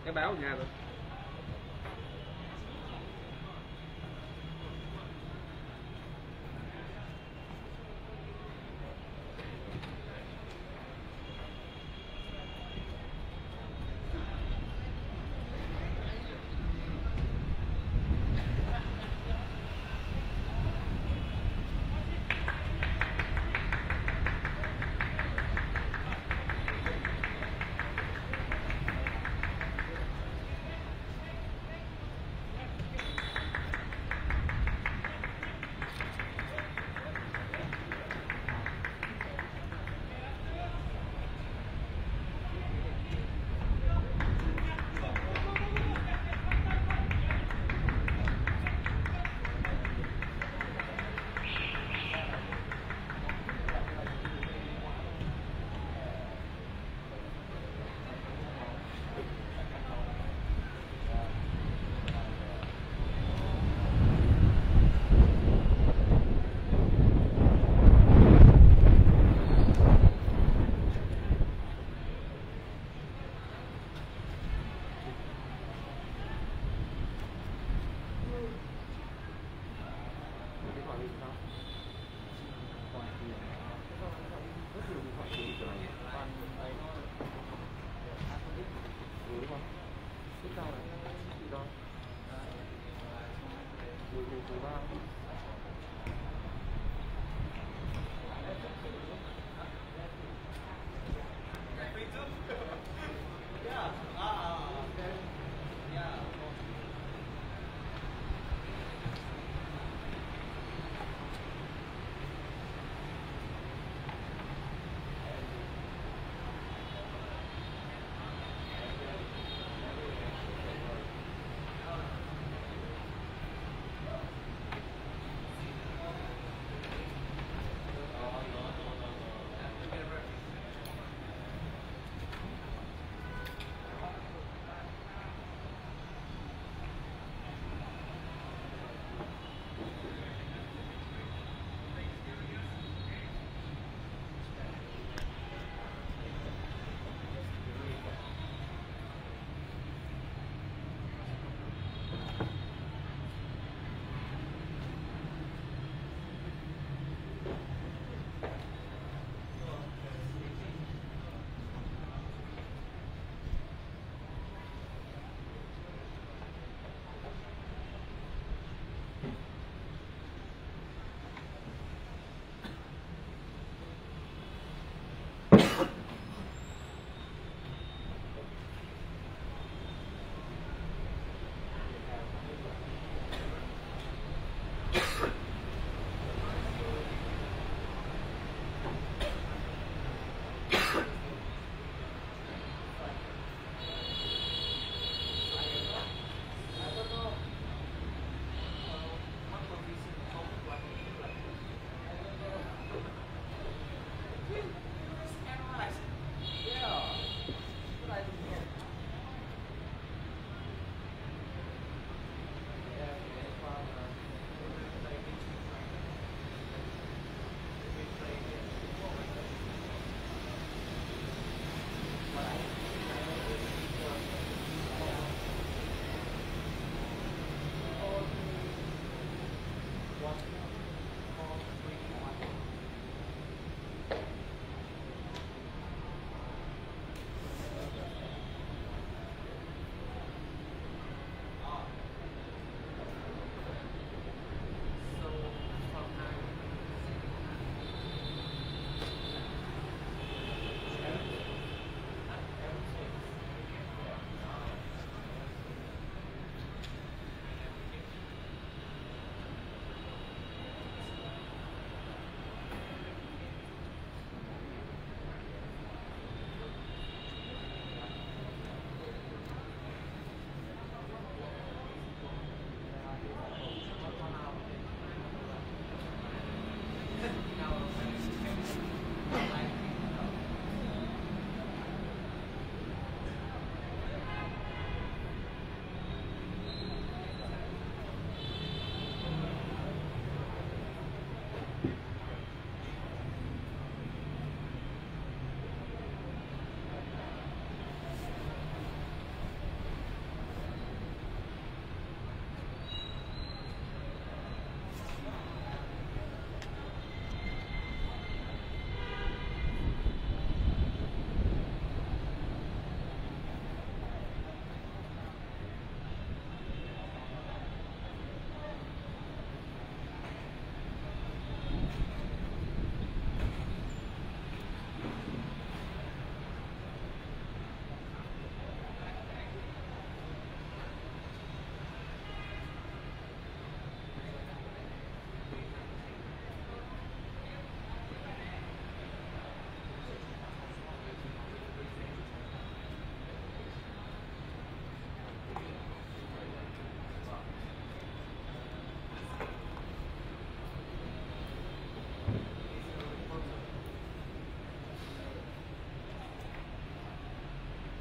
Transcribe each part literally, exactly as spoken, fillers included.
cái báo nhà rồi.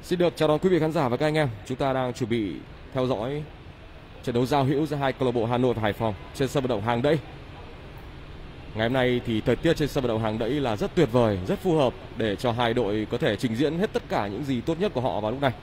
Xin được chào đón quý vị khán giả và các anh em. Chúng ta đang chuẩn bị theo dõi trận đấu giao hữu giữa hai câu lạc bộ Hà Nội và Hải Phòng trên sân vận động Hàng Đẫy. Ngày hôm nay thì thời tiết trên sân vận động Hàng Đẫy là rất tuyệt vời, rất phù hợp để cho hai đội có thể trình diễn hết tất cả những gì tốt nhất của họ vào lúc này.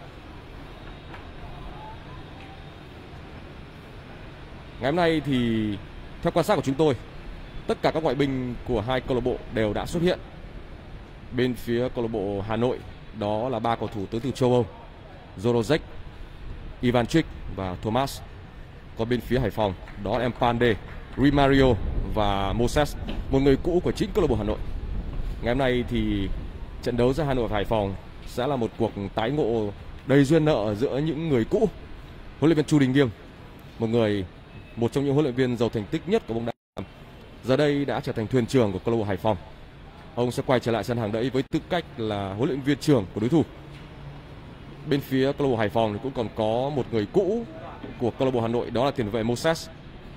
Ngày hôm nay thì theo quan sát của chúng tôi, tất cả các ngoại binh của hai câu lạc bộ đều đã xuất hiện. Bên phía câu lạc bộ Hà Nội đó là ba cầu thủ tới từ châu Âu: Zorozek, Ivanchik và Thomas. Còn bên phía Hải Phòng đó là Mpande, Rimario và Moses, một người cũ của chính câu lạc bộ Hà Nội. Ngày hôm nay thì trận đấu giữa Hà Nội và Hải Phòng sẽ là một cuộc tái ngộ đầy duyên nợ giữa những người cũ. Huấn luyện viên Chu Đình Nghiêm, một người một trong những huấn luyện viên giàu thành tích nhất của bóng đá, giờ đây đã trở thành thuyền trưởng của câu lạc bộ Hải Phòng. Ông sẽ quay trở lại sân Hàng Đẫy với tư cách là huấn luyện viên trưởng của đối thủ. Bên phía câu lạc bộ Hải Phòng thì cũng còn có một người cũ của câu lạc bộ Hà Nội, đó là tiền vệ Moses.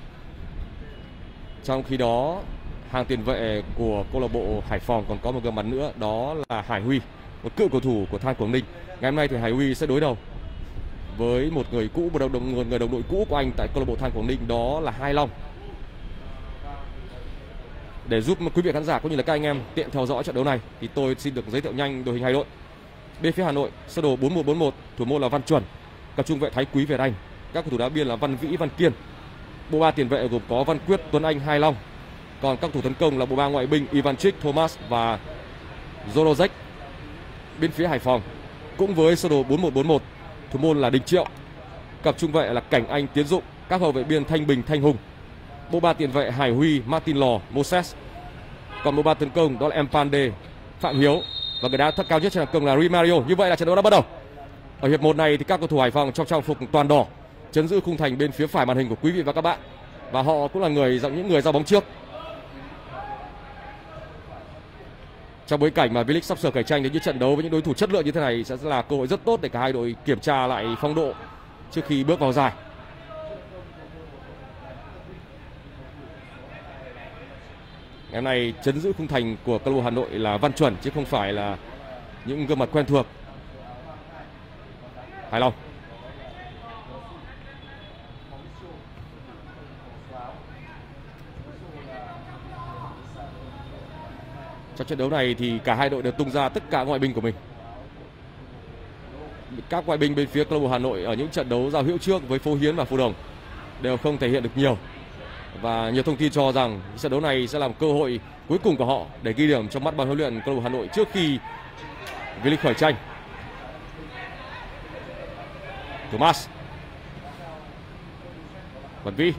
Trong khi đó, hàng tiền vệ của câu lạc bộ Hải Phòng còn có một gương mặt nữa, đó là Hải Huy, một cựu cầu thủ của Than Quảng Ninh. Ngày hôm nay thì Hải Huy sẽ đối đầu với một người cũ, một đồng, đồng người đồng đội cũ của anh tại câu lạc bộ Than Quảng Ninh, đó là Hai Long. Để giúp quý vị khán giả cũng như là các anh em tiện theo dõi trận đấu này thì tôi xin được giới thiệu nhanh đội hình hai đội. Bên phía Hà Nội sơ đồ bốn một bốn một, thủ môn là Văn Chuẩn, cặp trung vệ Thái Quý, Việt Anh, các cầu thủ đá biên là Văn Vĩ, Văn Kiên. Bộ ba tiền vệ gồm có Văn Quyết, Tuấn Anh, Hai Long. Còn các thủ tấn công là bộ ba ngoại binh Ivanchik, Thomas và Zorozek. Bên phía Hải Phòng cũng với sơ đồ bốn một bốn một, thủ môn là Đình Triệu, cặp trung vệ là Cảnh Anh, Tiến Dụng, các hậu vệ biên Thanh Bình, Thanh Hùng. Bộ ba tiền vệ Hải Huy, Martin Lò, Moses. Còn bộ ba tấn công đó là Mpande, Phạm Hiếu và người đá thấp cao nhất trên hàng công là Rimario. Như vậy là trận đấu đã bắt đầu. Ở hiệp một này thì các cầu thủ Hải Phòng trong trang phục toàn đỏ chấn giữ khung thành bên phía phải màn hình của quý vị và các bạn, và họ cũng là người dòng những người ra bóng trước. Trong bối cảnh mà V-League sắp sửa khởi tranh đến những trận đấu với những đối thủ chất lượng như thế này sẽ là cơ hội rất tốt để cả hai đội kiểm tra lại phong độ trước khi bước vào giải. Ngày hôm nay chấn giữ khung thành của câu lạc bộ Hà Nội là Văn Chuẩn chứ không phải là những gương mặt quen thuộc. Hải Long. Trong trận đấu này thì cả hai đội đều tung ra tất cả ngoại binh của mình. Các ngoại binh bên phía câu lạc bộ Hà Nội ở những trận đấu giao hữu trước với Phố Hiến và Phú Đồng đều không thể hiện được nhiều. Và nhiều thông tin cho rằng trận đấu này sẽ là một cơ hội cuối cùng của họ để ghi điểm trong mắt ban huấn luyện câu lạc bộ Hà Nội trước khi V-League khởi tranh. Thomas, Văn Vi,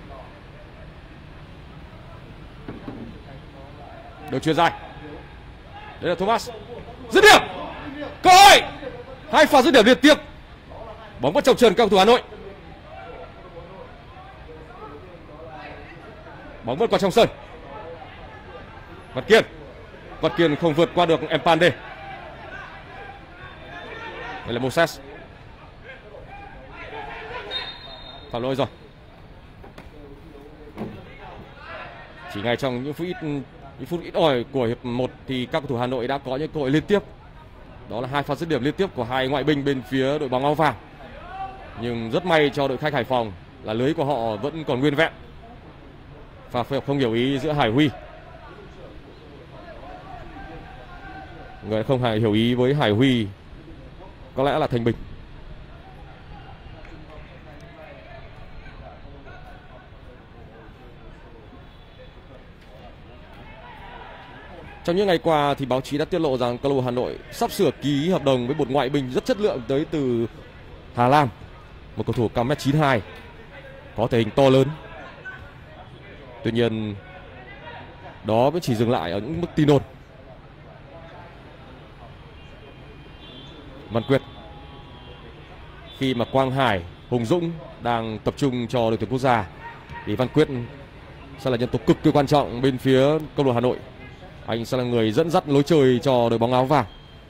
đường chuyền dài. Đây là Thomas, dứt điểm, cơ hội, hai pha dứt điểm liên tiếp, bóng vẫn trong chân các cầu thủ Hà Nội. Bóng vẫn qua trong sân. Văn Kiên, Văn Kiên không vượt qua được Mpande. Đây là Moses. Phạm lỗi rồi. Chỉ ngay trong những phút ít những phút ít ỏi của hiệp một thì các cầu thủ Hà Nội đã có những cơ hội liên tiếp. Đó là hai pha dứt điểm liên tiếp của hai ngoại binh bên phía đội bóng áo vàng. Nhưng rất may cho đội khách Hải Phòng là lưới của họ vẫn còn nguyên vẹn. Và phối hợp không hiểu ý giữa Hải Huy. Người không hề hiểu ý với Hải Huy có lẽ là Thành Bình. Trong những ngày qua thì báo chí đã tiết lộ rằng câu lạc bộ Hà Nội sắp sửa ký hợp đồng với một ngoại binh rất chất lượng tới từ Hà Lan, một cầu thủ cao mét chín hai, có thể hình to lớn. Tuy nhiên đó vẫn chỉ dừng lại ở những mức tin đồn. Văn Quyết, khi mà Quang Hải, Hùng Dũng đang tập trung cho đội tuyển quốc gia thì Văn Quyết sẽ là nhân tố cực kỳ quan trọng bên phía câu lạc bộ Hà Nội. Anh sẽ là người dẫn dắt lối chơi cho đội bóng áo vàng.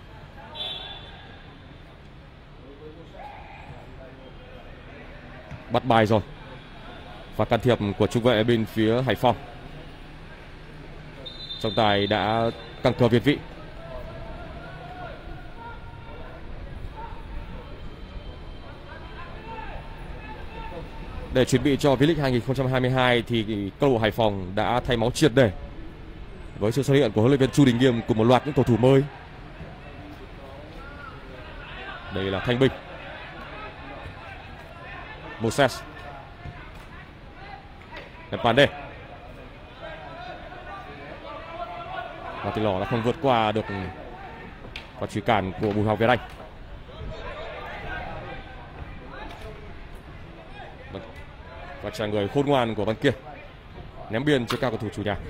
Bắt bài rồi. Và can thiệp của trung vệ bên phía Hải Phòng. Trọng tài đã căng cờ việt vị. Để chuẩn bị cho V-League hai nghìn không trăm hai mươi hai thì câu lạc bộ Hải Phòng đã thay máu triệt để với sự xuất hiện của huấn luyện viên Chu Đình Nghiêm cùng một loạt những cầu thủ mới. Đây là Thanh Bình, Moses, Mpande. Và Thị Lò đã không vượt qua được quả truy cản của Bùi Hoàng Việt Anh. Và trả người khôn ngoan của Văn Kiệt ném biên cho các cầu thủ chủ nhà.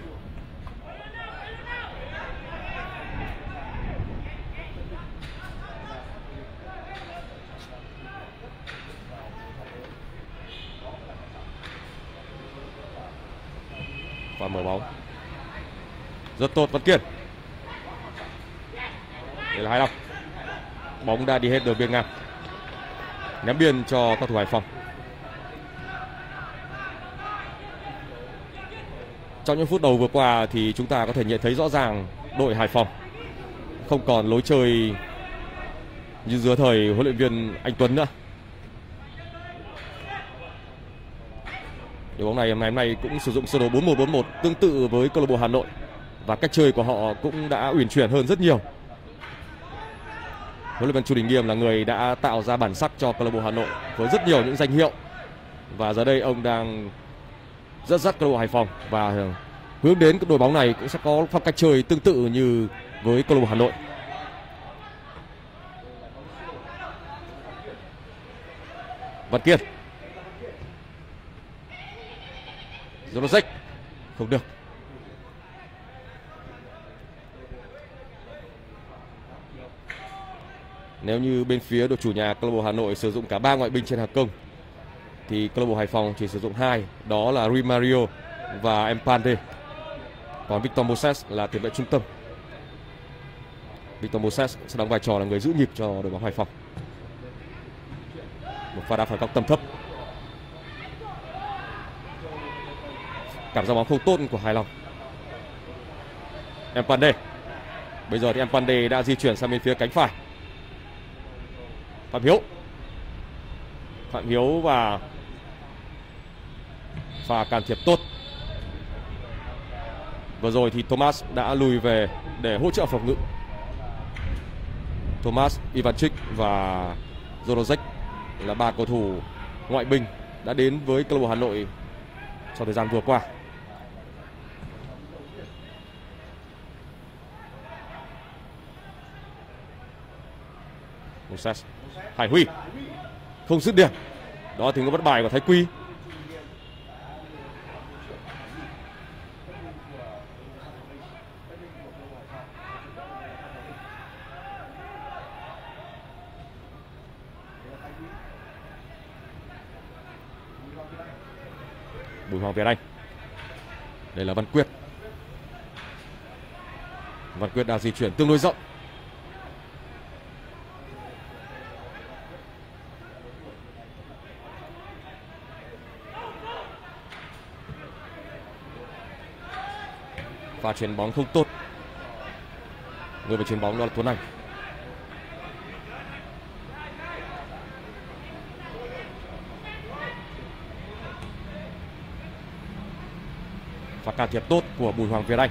Và mở bóng rất tốt Văn Kiệt. Đây là hai năm. Bóng đã đi hết đường biên ngang, ném biên cho các thủ Hải Phòng. Trong những phút đầu vừa qua thì chúng ta có thể nhận thấy rõ ràng đội Hải Phòng không còn lối chơi như dưới thời huấn luyện viên Anh Tuấn nữa. Đội bóng này hôm nay, hôm nay cũng sử dụng sơ đồ bốn một bốn một tương tự với câu lạc bộ Hà Nội và cách chơi của họ cũng đã uyển chuyển hơn rất nhiều. Huấn luyện viên Chu Đình Nghiêm là người đã tạo ra bản sắc cho câu lạc bộ Hà Nội với rất nhiều những danh hiệu, và giờ đây ông đang dẫn dắt câu lạc bộ Hải Phòng và hướng đến đội bóng này cũng sẽ có phong cách chơi tương tự như với câu lạc bộ Hà Nội. Văn Kiệt, Jolozic không được. Nếu như bên phía đội chủ nhà câu lạc bộ Hà Nội sử dụng cả ba ngoại binh trên hàng công thì câu lạc bộ Hải Phòng chỉ sử dụng hai, đó là Rui Mario và Mpande. Còn Victor Moses là tiền vệ trung tâm. Victor Moses sẽ đóng vai trò là người giữ nhịp cho đội bóng Hải Phòng. Một pha đá phản góc tầm thấp. Cảm giác bóng không tốt của Hải Long. Mpande. Bây giờ thì Mpande đã di chuyển sang bên phía cánh phải. Phạm Hiếu. Phạm Hiếu và pha can thiệp tốt. Vừa rồi thì Thomas đã lùi về để hỗ trợ phòng ngự. Thomas, Ivanchik và Jolozic là ba cầu thủ ngoại binh đã đến với câu lạc bộ Hà Nội trong thời gian vừa qua. Moses, Hải Huy không dứt điểm. Đó thì có bất bài của Thái Quy. Bùi Hoàng Việt Anh. Đây là Văn Quyết. Văn Quyết đã di chuyển tương đối rộng. Và chuyền bóng không tốt. Người về chuyền bóng đó là Tuấn Anh. Và can thiệp tốt của Bùi Hoàng Việt Anh.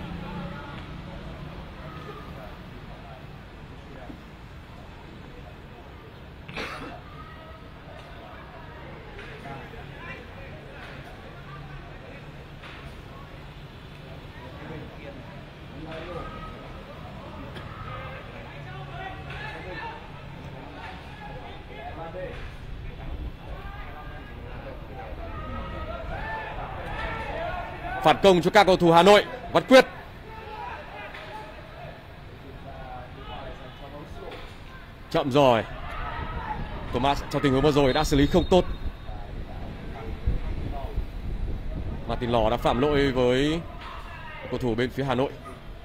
Phản công cho các cầu thủ Hà Nội. Văn Quyết. Chậm rồi. Thomas trong tình huống vừa rồi đã xử lý không tốt. Martin Lò đã phạm lỗi với cầu thủ bên phía Hà Nội.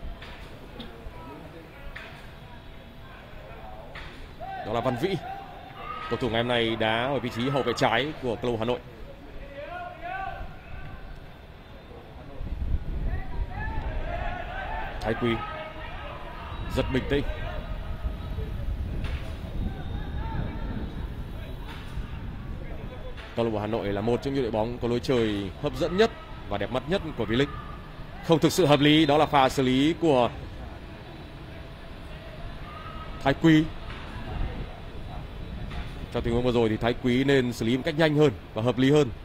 Đó là Văn Vĩ. Cầu thủ ngày hôm nay đá ở vị trí hậu vệ trái của câu lạc bộ Hà Nội. Thái Quy rất bình tĩnh. câu lạc bộ Hà Nội là một trong những đội bóng có lối chơi hấp dẫn nhất và đẹp mắt nhất của V-League. Không thực sự hợp lý, đó là pha xử lý của Thái Quý. Trong tình huống vừa rồi thì Thái Quý nên xử lý một cách nhanh hơn và hợp lý hơn.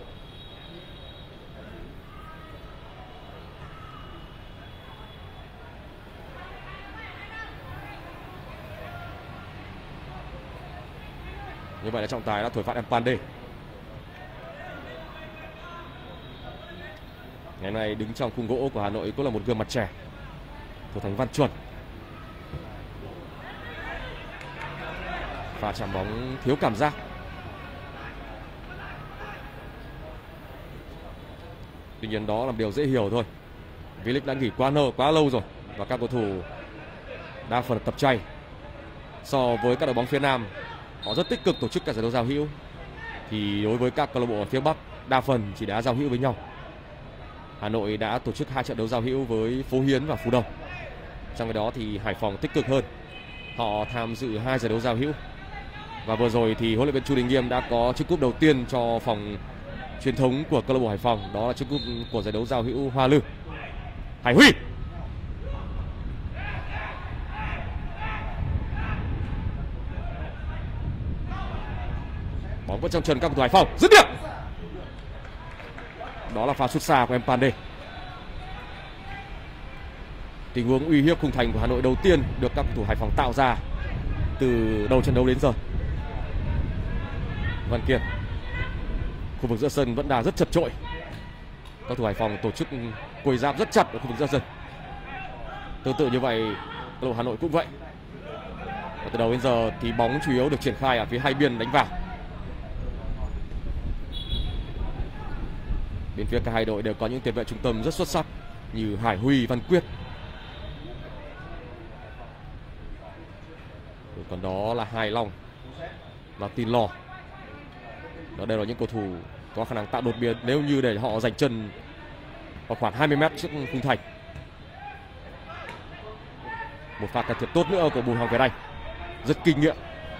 Như vậy là trọng tài đã thổi phạt Mpande. Ngày nay đứng trong khung gỗ của Hà Nội cũng là một gương mặt trẻ, thủ thành Văn Chuẩn. Pha chạm bóng thiếu cảm giác. Tuy nhiên đó là một điều dễ hiểu thôi. V-League đã nghỉ quá lâu, quá lâu rồi và các cầu thủ đa phần tập chay. So với các đội bóng phía Nam, họ rất tích cực tổ chức các giải đấu giao hữu, thì đối với các câu lạc bộ ở phía Bắc đa phần chỉ đá giao hữu với nhau. Hà Nội đã tổ chức hai trận đấu giao hữu với Phố Hiến và Phú Đồng. Trong cái đó thì Hải Phòng tích cực hơn, họ tham dự hai giải đấu giao hữu. Và vừa rồi thì huấn luyện viên Chu Đình Nghiêm đã có chiếc cúp đầu tiên cho phòng truyền thống của câu lạc bộ Hải Phòng, đó là chiếc cúp của giải đấu giao hữu Hoa Lư. Hải Huy, bóng vẫn trong chân các cầu thủ Hải Phòng, dứt điểm. Đó là pha sút xa của Mpande. Tình huống uy hiếp khung thành của Hà Nội đầu tiên được các cầu thủ Hải Phòng tạo ra từ đầu trận đấu đến giờ. Văn Kiên, khu vực giữa sân vẫn đang rất chật chội. Các cầu thủ Hải Phòng tổ chức quây giáp rất chặt ở khu vực giữa sân. Tương tự như vậy, câu lạc bộ Hà Nội cũng vậy. Và từ đầu đến giờ thì bóng chủ yếu được triển khai ở phía hai biên đánh vào. Bên phía cả hai đội đều có những tiền vệ trung tâm rất xuất sắc như Hải Huy, Văn Quyết. Rồi còn đó là Hải Long và Tin Lò. Đó đều là những cầu thủ có khả năng tạo đột biến nếu như để họ giành chân vào khoảng hai mươi mét trước khung thành. Một pha can thiệp tốt nữa của Bùi Hoàng Việt Anh, rất kinh nghiệm.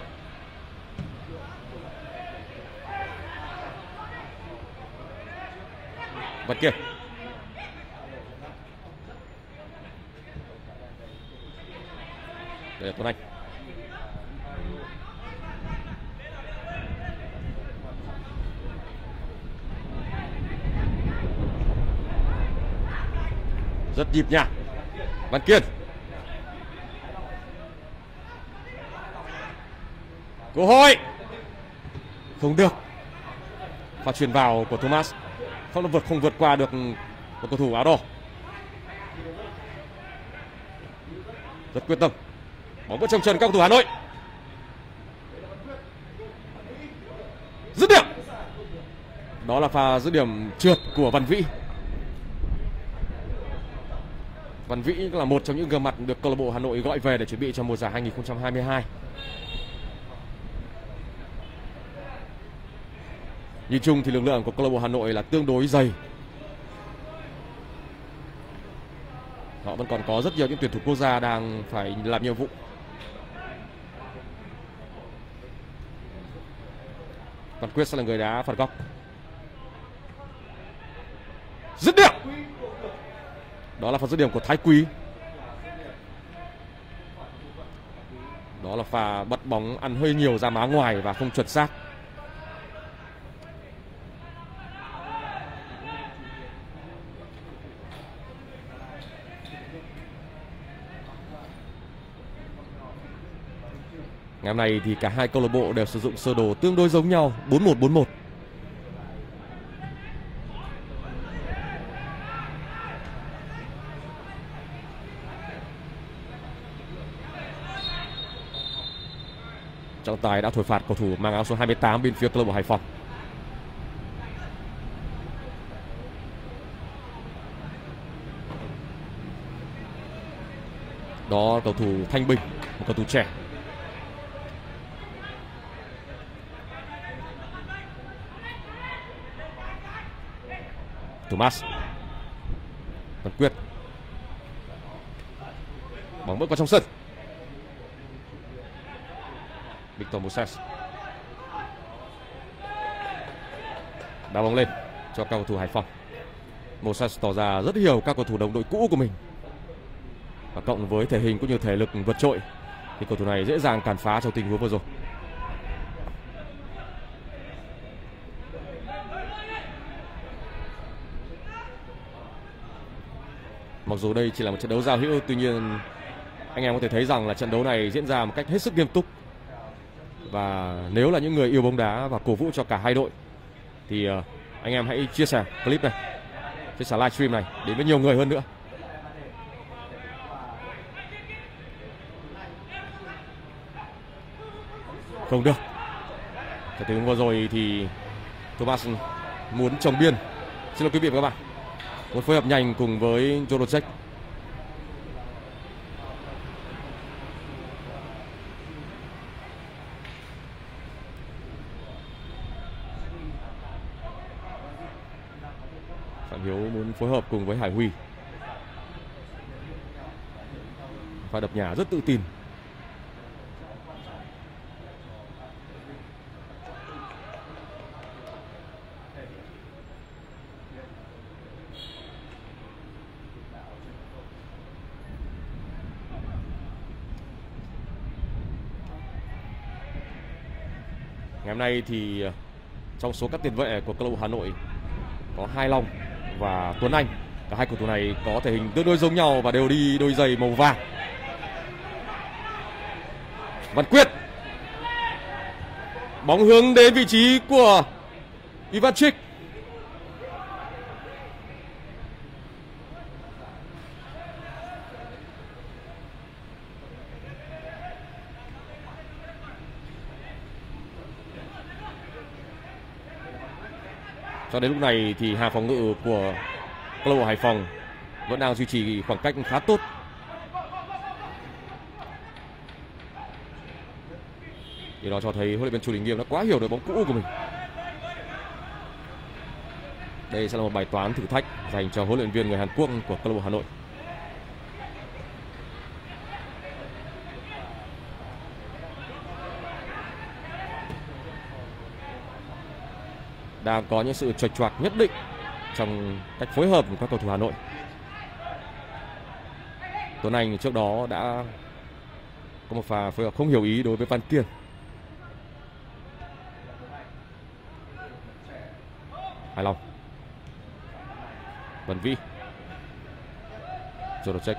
Văn Kiên, đây là Tuấn Anh. Rất nhịp nhàng. Văn Kiên, cơ hội không được. Pha chuyền vào của Thomas không vượt không vượt qua được một cầu thủ áo đỏ. Rất quyết tâm. Bóng vẫn trong chân các cầu thủ Hà Nội. Dứt điểm. Đó là pha dứt điểm trượt của Văn Vĩ. Văn Vĩ là một trong những gương mặt được câu lạc bộ Hà Nội gọi về để chuẩn bị cho mùa giải hai nghìn không trăm hai mươi hai. Nhìn chung thì lực lượng của câu lạc bộ Hà Nội là tương đối dày. Họ vẫn còn có rất nhiều những tuyển thủ quốc gia đang phải làm nhiệm vụ. Văn Quyết sẽ là người đá phạt góc. Dứt điểm. Đó là pha dứt điểm của Thái Quý. Đó là pha bắt bóng ăn hơi nhiều ra má ngoài và không chuẩn xác. Ngày hôm nay thì cả hai câu lạc bộ đều sử dụng sơ đồ tương đối giống nhau, bốn một bốn một. Trọng tài đã thổi phạt cầu thủ mang áo số hai mươi tám bên phía câu lạc bộ Hải Phòng. Đó cầu thủ Thanh Bình, một cầu thủ trẻ. Thomas, Văn Quyết, bóng bước vào trong sân. Victor Moses, Đá bóng lên cho các cầu thủ Hải Phòng. Moses tỏ ra rất hiểu các cầu thủ đồng đội cũ của mình, và cộng với thể hình cũng như thể lực vượt trội thì cầu thủ này dễ dàng cản phá trong tình huống vừa rồi. Mặc dù đây chỉ là một trận đấu giao hữu, tuy nhiên anh em có thể thấy rằng là trận đấu này diễn ra một cách hết sức nghiêm túc. Và nếu là những người yêu bóng đá và cổ vũ cho cả hai đội thì anh em hãy chia sẻ clip này, chia sẻ livestream này đến với nhiều người hơn nữa. Không được. Trận tình vừa rồi thì Thomas muốn trồng biên. Xin lỗi quý vị và các bạn. Một phối hợp nhanh cùng với Jorocek. Phạm Hiếu muốn phối hợp cùng với Hải Huy. Pha đập nhà rất tự tin. Ngày hôm nay thì trong số các tiền vệ của câu lạc bộ Hà Nội có Hai Long và Tuấn Anh. Cả hai cầu thủ này có thể hình tương đối giống nhau và đều đi đôi giày màu vàng. Văn Quyết. Bóng hướng đến vị trí của Ivanchik. Cho đến lúc này thì hàng phòng ngự của câu lạc bộ Hải Phòng vẫn đang duy trì khoảng cách khá tốt. Điều đó cho thấy huấn luyện viên Chu Đình Nghiêm đã quá hiểu đội bóng cũ của mình. Đây sẽ là một bài toán thử thách dành cho huấn luyện viên người Hàn Quốc của câu lạc bộ Hà Nội. Đang có những sự chệch choạc nhất định trong cách phối hợp của các cầu thủ Hà Nội. Tuấn Anh trước đó đã có một pha phối hợp không hiểu ý đối với Văn Kiên. Hải Long. Văn Vĩ. Jorocek.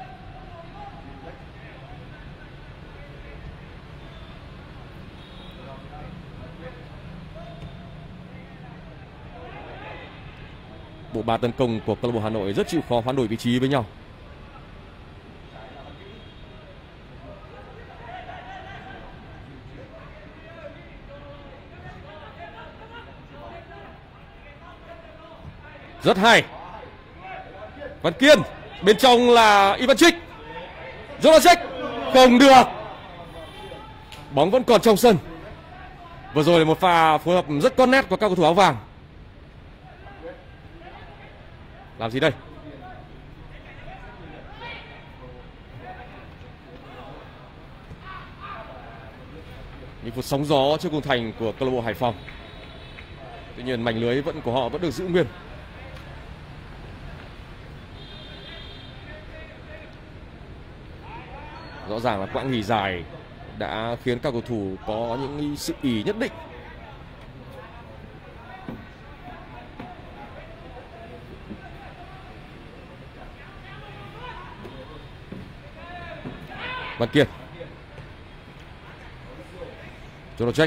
Bộ ba tấn công của câu lạc bộ Hà Nội rất chịu khó hoán đổi vị trí với nhau. Rất hay. Văn Kiên. Bên trong là Ivanchik. Jorocek. Không được. Bóng vẫn còn trong sân. Vừa rồi là một pha phối hợp rất con nét của các cầu thủ áo vàng. Làm gì đây? Những phút sóng gió trước khung thành của câu lạc bộ Hải Phòng. Tuy nhiên mảnh lưới vẫn của họ vẫn được giữ nguyên. Rõ ràng là quãng nghỉ dài đã khiến các cầu thủ có những sự ỷ nhất định. Văn Kiên. Jorocek.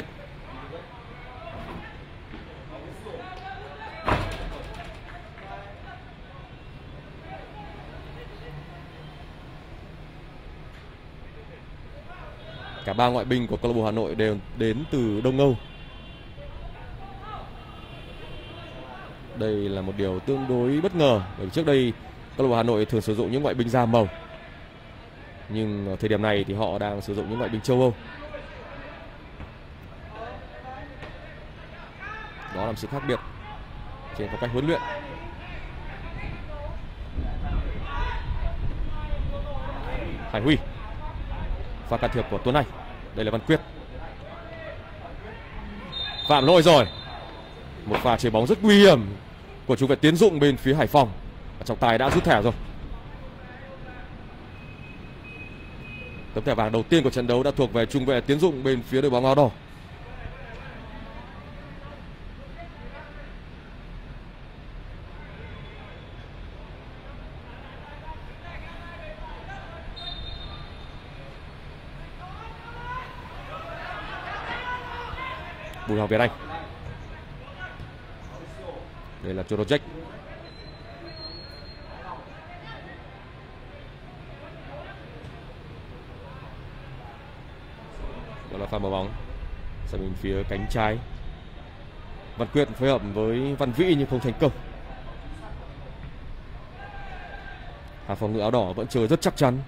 Cả ba ngoại binh của câu lạc bộ Hà Nội đều đến từ Đông Âu. Đây là một điều tương đối bất ngờ, bởi vì trước đây câu lạc bộ Hà Nội thường sử dụng những ngoại binh da màu. Nhưng ở thời điểm này thì họ đang sử dụng những ngoại binh châu Âu. Đó là một sự khác biệt trên phong cách huấn luyện. Hải Huy. Pha can thiệp của Tuấn Anh. Đây là Văn Quyết. Phạm lỗi rồi. Một pha chế bóng rất nguy hiểm của trung vệ Tiến Dụng bên phía Hải Phòng. Trọng tài đã rút thẻ rồi. Tấm thẻ vàng đầu tiên của trận đấu đã thuộc về trung vệ Tiến Dụng bên phía đội bóng áo đỏ. Bùi Hoàng Việt Anh. Đây là Chorojek. Đó là pha mở bóng sang bên phía cánh trái. Văn Quyết phối hợp với Văn Vĩ nhưng không thành công. Hàng phòng ngự áo đỏ vẫn chơi rất chắc chắn.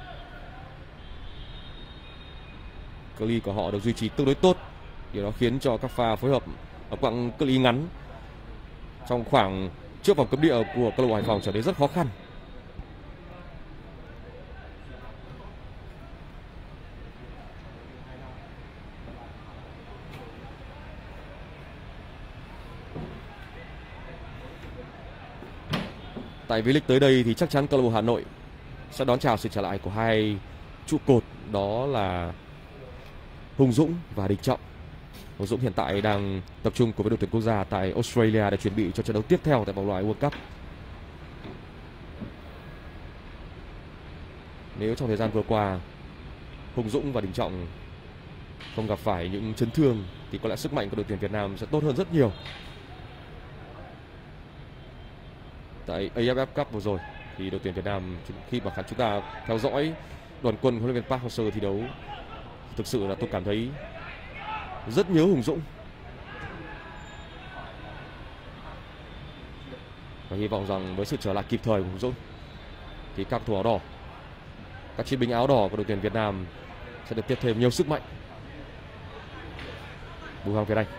Cự ly của họ được duy trì tương đối tốt. Điều đó khiến cho các pha phối hợp ở quãng cự ly ngắn trong khoảng trước vòng cấm địa của câu lạc bộ Hải Phòng trở nên rất khó khăn. Tại V-League tới đây thì chắc chắn câu lạc bộ Hà Nội sẽ đón chào sự trở lại của hai trụ cột, đó là Hùng Dũng và Đình Trọng. Hùng Dũng hiện tại đang tập trung cùng với đội tuyển quốc gia tại Australia để chuẩn bị cho trận đấu tiếp theo tại vòng loại World Cup. Nếu trong thời gian vừa qua Hùng Dũng và Đình Trọng không gặp phải những chấn thương thì có lẽ sức mạnh của đội tuyển Việt Nam sẽ tốt hơn rất nhiều. Tại a ép ép Cup vừa rồi thì đội tuyển Việt Nam, khi mà chúng ta theo dõi đoàn quân huấn luyện viên Park Hang-seo thi đấu, thực sự là tôi cảm thấy rất nhớ Hùng Dũng. Và hy vọng rằng với sự trở lại kịp thời của Hùng Dũng thì các thủ áo đỏ, các chiến binh áo đỏ của đội tuyển Việt Nam sẽ được tiếp thêm nhiều sức mạnh. Bùi Hoàng Việt Anh.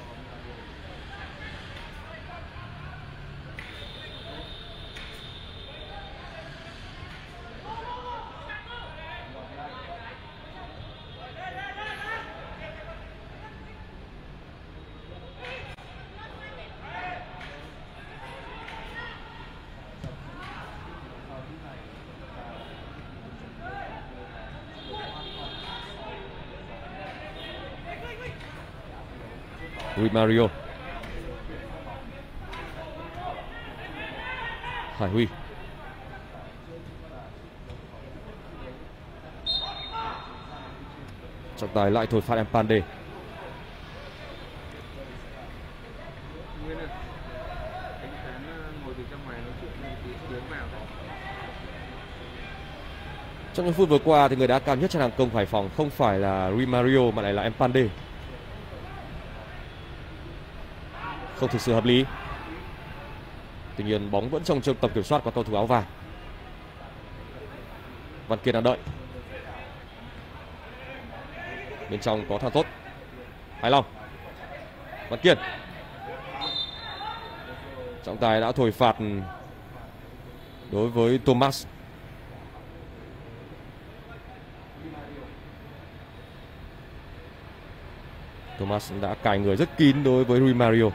Rui Mario. Hải Huy. Trọng tài lại thổi phạt Mpande. Trong những phút vừa qua thì người đá cao nhất trên hàng công Hải Phòng không phải là Rui Mario mà lại là Mpande. Không thực sự hợp lý. Tuy nhiên bóng vẫn trong tầm kiểm soát của cầu thủ áo vàng. Văn Kiên đang đợi. Bên trong có Thang Tốt. Hải Long. Văn Kiên. Trọng tài đã thổi phạt đối với Thomas. Thomas đã cài người rất kín đối với Rui Mario.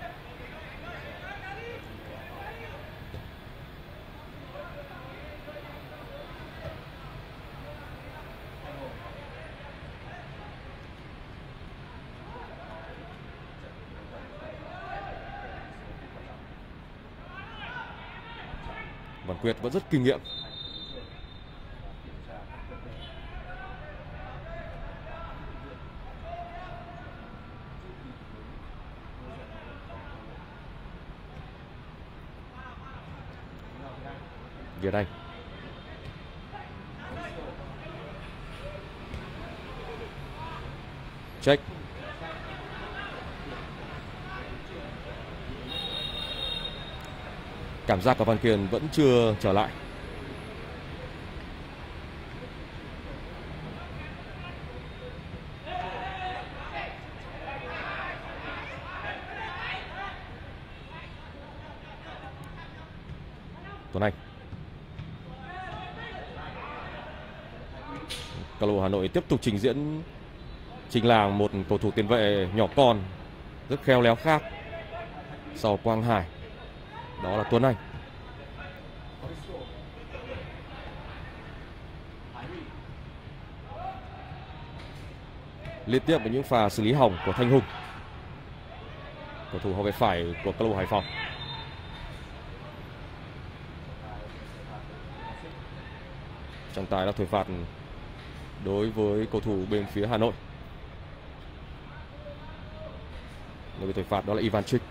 Văn Quyết vẫn rất kinh nghiệm. Việt Anh. Check. Cảm giác của Văn Kiên vẫn chưa trở lại. Tuấn Anh. Câu lạc bộ Hà Nội tiếp tục trình diễn trình làng một cầu thủ tiền vệ nhỏ con rất khéo léo khác. sau Quang Hải, đó là Tuấn Anh. Liên tiếp với những pha xử lý hỏng của Thanh Hùng, cầu thủ hậu vệ phải của câu lạc bộ Hải Phòng. Trọng tài đã thổi phạt đối với cầu thủ bên phía Hà Nội. Người bị thổi phạt đó là Ivan Chik.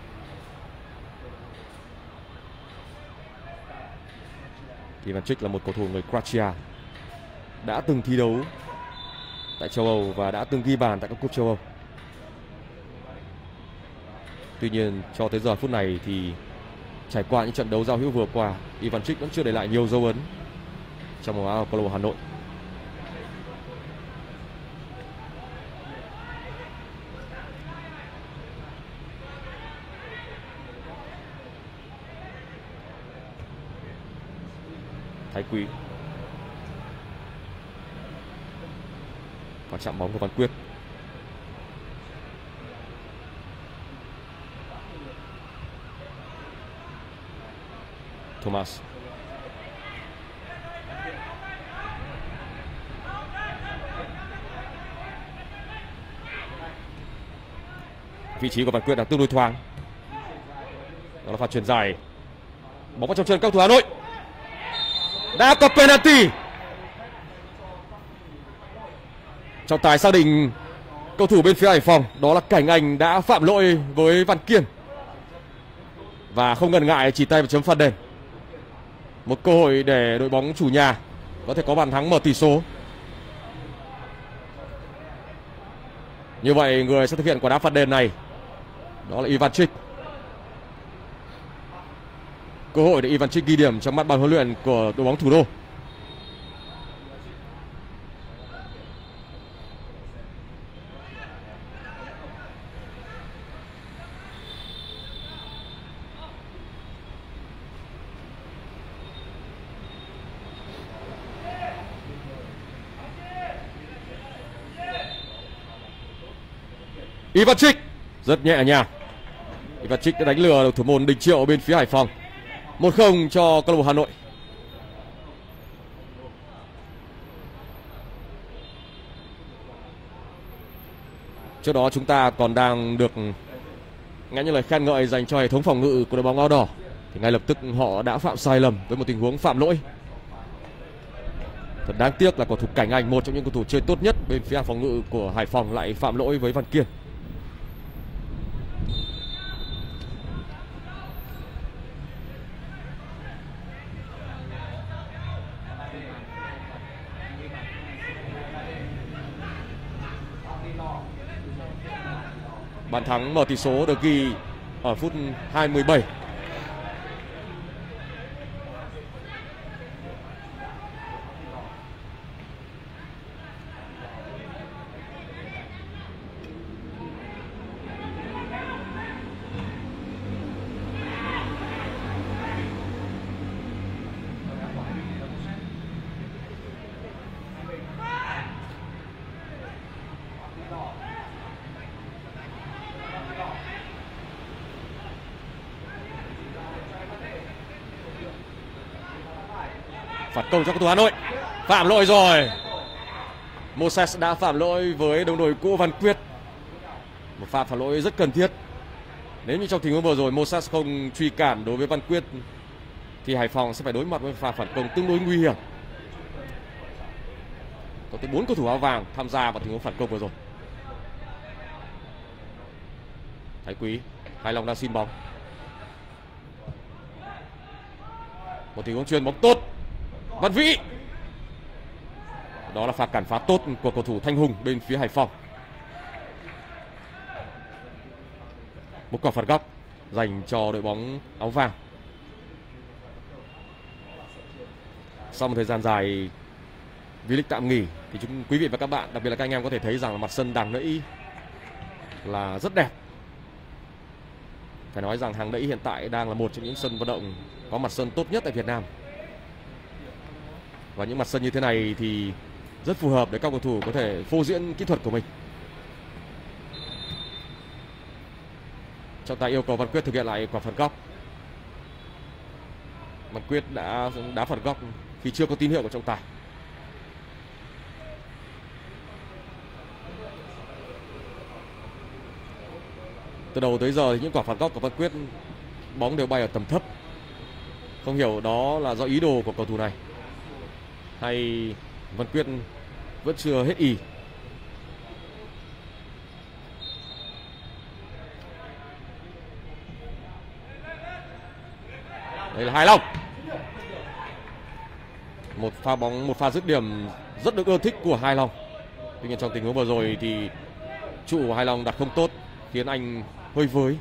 Ivan Chik là một cầu thủ người Croatia, đã từng thi đấu tại châu Âu và đã từng ghi bàn tại các cúp châu Âu. Tuy nhiên cho tới giờ phút này thì trải qua những trận đấu giao hữu vừa qua, Ivan Chik vẫn chưa để lại nhiều dấu ấn trong màu áo câu lạc bộ Hà Nội. Thái Quý và chạm bóng của Văn Quyết. Thomas. Vị trí của Văn Quyết đang tương đối thoáng. Đó là pha chuyền dài. Bóng vào trong chân các cầu thủ Hà Nội. Đã có penalty. Trọng tài xác định cầu thủ bên phía Hải Phòng đó là Cảnh Anh đã phạm lỗi với Văn Kiên và không ngần ngại chỉ tay vào chấm phạt đền. Một cơ hội để đội bóng chủ nhà có thể có bàn thắng mở tỷ số. Như vậy người sẽ thực hiện quả đá phạt đền này đó là Ivan Chik. Cơ hội để Ivan Chik ghi điểm trong mắt ban huấn luyện của đội bóng thủ đô. Ivan Chik rất nhẹ nhàng. Ivan Chik đã đánh lừa được thủ môn Đình Triệu bên phía Hải Phòng. một không cho câu lạc bộ Hà Nội. Trước đó chúng ta còn đang được nghe những lời khen ngợi dành cho hệ thống phòng ngự của đội bóng áo đỏ, thì ngay lập tức họ đã phạm sai lầm với một tình huống phạm lỗi. Thật đáng tiếc là cầu thủ Cảnh Anh, một trong những cầu thủ chơi tốt nhất bên phía phòng ngự của Hải Phòng, lại phạm lỗi với Văn Kiên. Bàn thắng mở tỷ số được ghi ở phút hai mươi bảy. Phạt công cho cầu thủ Hà Nội. Phạm lỗi rồi. Moses đã phạm lỗi với đồng đội cũ Văn Quyết. Một pha phạm lỗi rất cần thiết. Nếu như trong tình huống vừa rồi Moses không truy cản đối với Văn Quyết thì Hải Phòng sẽ phải đối mặt với pha phản công tương đối nguy hiểm. Có tới bốn cầu thủ áo vàng tham gia vào tình huống phản công vừa rồi. Thái Quý hài lòng đang xin bóng. Một tình huống chuyền bóng tốt. Văn Vĩ. Đó là pha cản phá tốt của cầu thủ Thanh Hùng bên phía Hải Phòng. Một quả phạt góc dành cho đội bóng áo vàng. Sau một thời gian dài V-League tạm nghỉ thì chúng quý vị và các bạn, đặc biệt là các anh em, có thể thấy rằng là mặt sân Đàng Nẫy là rất đẹp. Phải nói rằng Hàng Nẫy hiện tại đang là một trong những sân vận động có mặt sân tốt nhất tại Việt Nam. Và những mặt sân như thế này thì rất phù hợp để các cầu thủ có thể phô diễn kỹ thuật của mình. Trọng tài yêu cầu Văn Quyết thực hiện lại quả phạt góc. Văn Quyết đã đá phạt góc khi chưa có tín hiệu của trọng tài. Từ đầu tới giờ thì những quả phạt góc của Văn Quyết bóng đều bay ở tầm thấp. Không hiểu đó là do ý đồ của cầu thủ này hay Văn Quyết vẫn chưa hết ý. Đây là Hải Long. Một pha bóng, một pha dứt điểm rất được ưa thích của Hải Long. Tuy nhiên trong tình huống vừa rồi thì trụ của Hải Long đặt không tốt, khiến anh hơi với.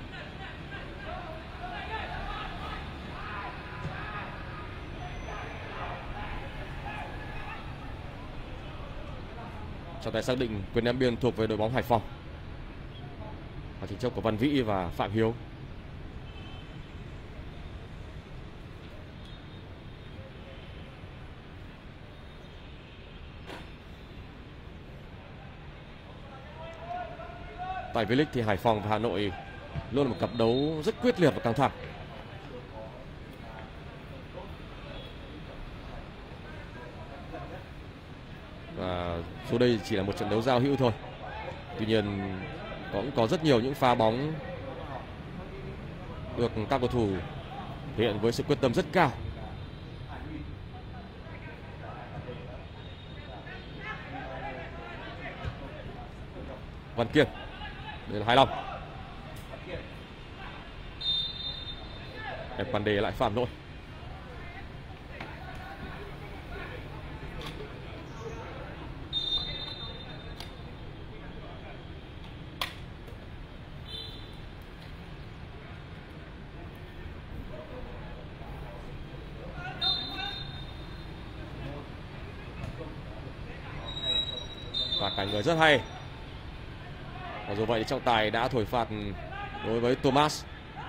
Trọng tài xác định quyền ném biên thuộc về đội bóng Hải Phòng. Và tranh chấp của Văn Vĩ và Phạm Hiếu. Tại V-League thì Hải Phòng và Hà Nội luôn là một cặp đấu rất quyết liệt và căng thẳng. Và dù đây chỉ là một trận đấu giao hữu thôi, tuy nhiên cũng có rất nhiều những pha bóng được các cầu thủ thể hiện với sự quyết tâm rất cao. Văn Kiên, đây là Hải Long. Epande lại phạm lỗi. Và cảnh người rất hay. Và dù vậy trọng tài đã thổi phạt đối với Thomas.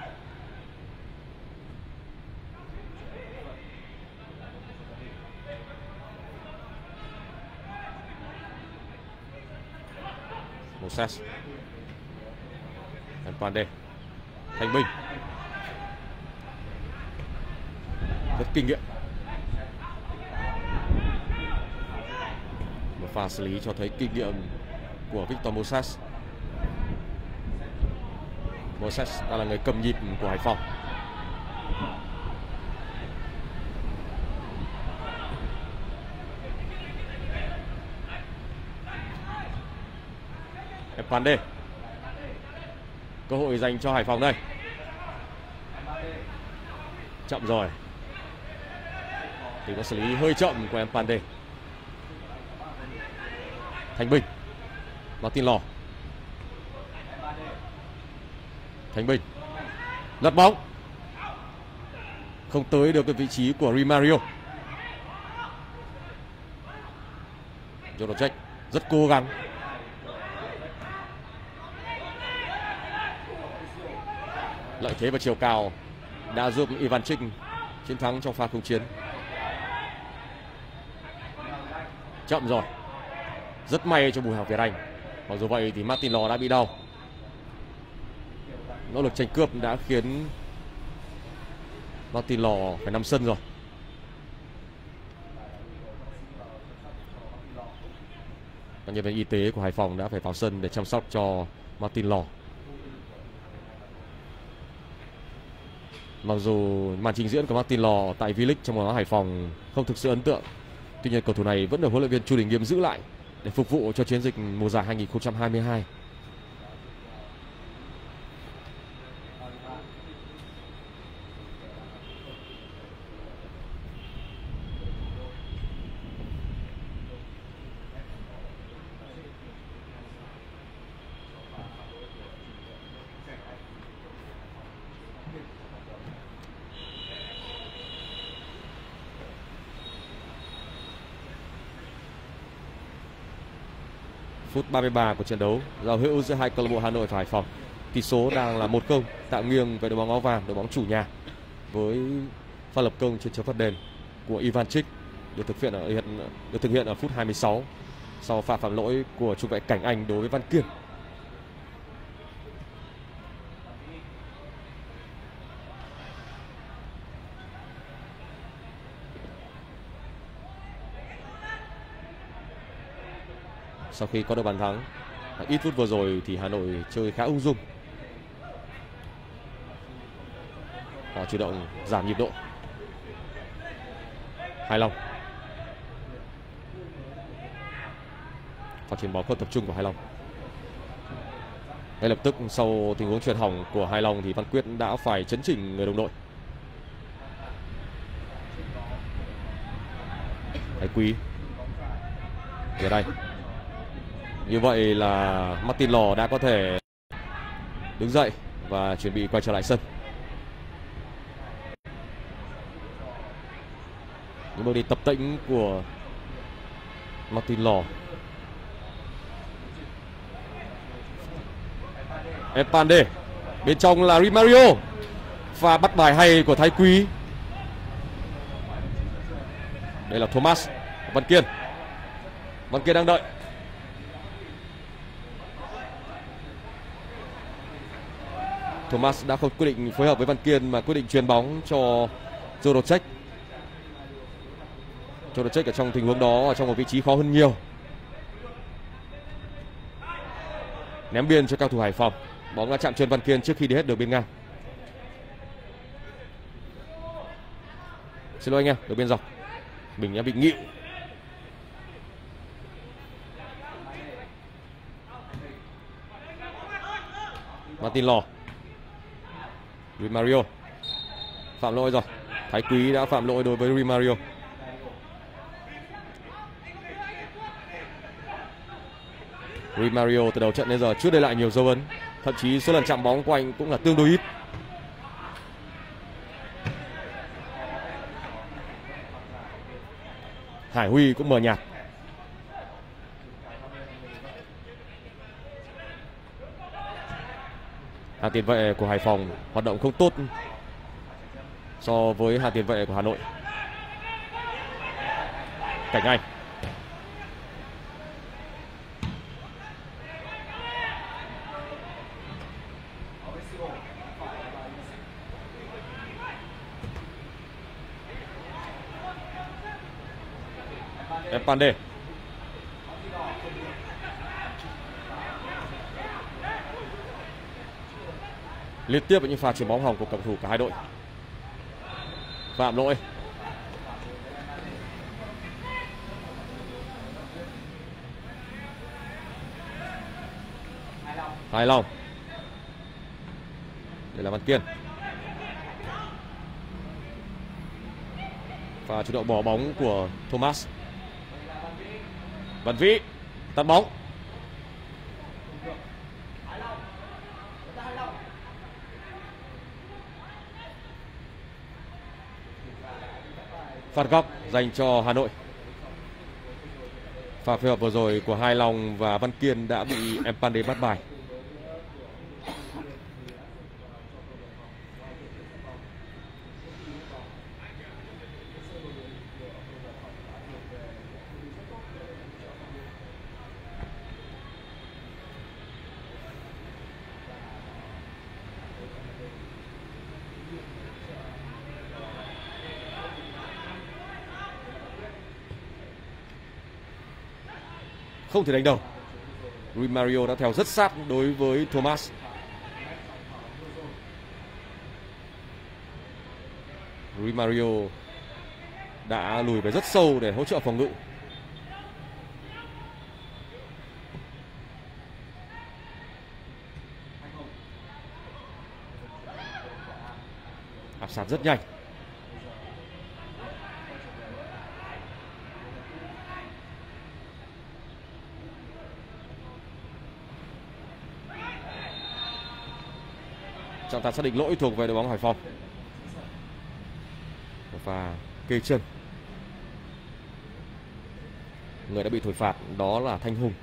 Moses, Epande, Thanh Bình, rất kinh nghiệm. Một pha xử lý cho thấy kinh nghiệm của Victor Moses. Moses đã là người cầm nhịp của Hải Phòng. Epande, cơ hội dành cho Hải Phòng đây. Chậm rồi, thì có xử lý hơi chậm của Epande. Thanh Bình, Martin Lò, Thanh Bình lật bóng, không tới được cái vị trí của Rimario. Jonathan rất cố gắng. Lợi thế và chiều cao đã giúp Ivanchik chiến thắng trong pha không chiến. Chậm rồi, rất may cho Bùi Học Việt Anh. Mặc dù vậy thì Martin Lò đã bị đau. Nỗ lực tranh cướp đã khiến Martin Lò phải nằm sân rồi. Các nhân viên y tế của Hải Phòng đã phải vào sân để chăm sóc cho Martin Lò. Mặc dù màn trình diễn của Martin Lò tại V-League trong mùa Hải Phòng không thực sự ấn tượng, tuy nhiên cầu thủ này vẫn được huấn luyện viên Chu Đình Nghiêm giữ lại để phục vụ cho chiến dịch mùa giải hai nghìn không trăm hai mươi hai. Phút ba mươi ba của trận đấu giao hữu giữa hai câu lạc bộ Hà Nội và Hải Phòng. Tỷ số đang là một không, tạm nghiêng về đội bóng áo vàng, đội bóng chủ nhà, với pha lập công trên chấm phạt đền của Ivanchik được thực hiện ở hiện được thực hiện ở phút hai mươi sáu sau pha phạm lỗi của trung vệ Cảnh Anh đối với Văn Kiên. sau khi có được bàn thắng. Ít phút vừa rồi thì Hà Nội chơi khá ung dung. Họ chủ động giảm nhịp độ. Hải Long. Pha chuyền bóng không tập trung của Hải Long. Ngay lập tức sau tình huống chuyền hỏng của Hải Long thì Văn Quyết đã phải chấn chỉnh người đồng đội. Thái Quý về đây. Như vậy là Martin Lò đã có thể đứng dậy và chuẩn bị quay trở lại sân. Những bước đi tập tễnh của Martin Lò. Epande. Bên trong là Rimario. Và bắt bài hay của Thái Quý. Đây là Thomas. Văn Kiên. Văn Kiên đang đợi. Thomas đã không quyết định phối hợp với Văn Kiên mà quyết định chuyền bóng cho Jurocek. Jurocek ở trong tình huống đó ở trong một vị trí khó hơn nhiều. Ném biên cho cao thủ Hải Phòng. Bóng đã chạm chân Văn Kiên trước khi đi hết đường biên ngang. Xin lỗi anh em, đường biên dọc. Mình đã bị nghịu. Martin Lò. Rimario. Phạm lỗi rồi. Thái Quý đã phạm lỗi đối với Rimario. Rimario từ đầu trận đến giờ chưa để lại nhiều dấu ấn. Thậm chí số lần chạm bóng của anh cũng là tương đối ít. Hải Huy cũng mờ nhạt. Hàng tiền vệ của Hải Phòng hoạt động không tốt so với hàng tiền vệ của Hà Nội. Cảnh Anh. Epande. Liên tiếp những pha chuyền bóng hỏng của cầu thủ cả hai đội. Phạm lỗi. Hải Long. Đây là Văn Kiên. Và chủ động bỏ bóng của Thomas. Văn Vĩ tạt bóng. Phạt góc dành cho Hà Nội. Pha phối hợp vừa rồi của Hải Long và Văn Kiên đã bị Epande bắt bài. Không thể đánh đầu. Rimario đã theo rất sát đối với Thomas. Rimario đã lùi về rất sâu để hỗ trợ phòng ngự. Áp sát rất nhanh. Trọng tài xác định lỗi thuộc về đội bóng Hải Phòng. Và kê chân. Người đã bị thổi phạt đó là Thanh Hùng.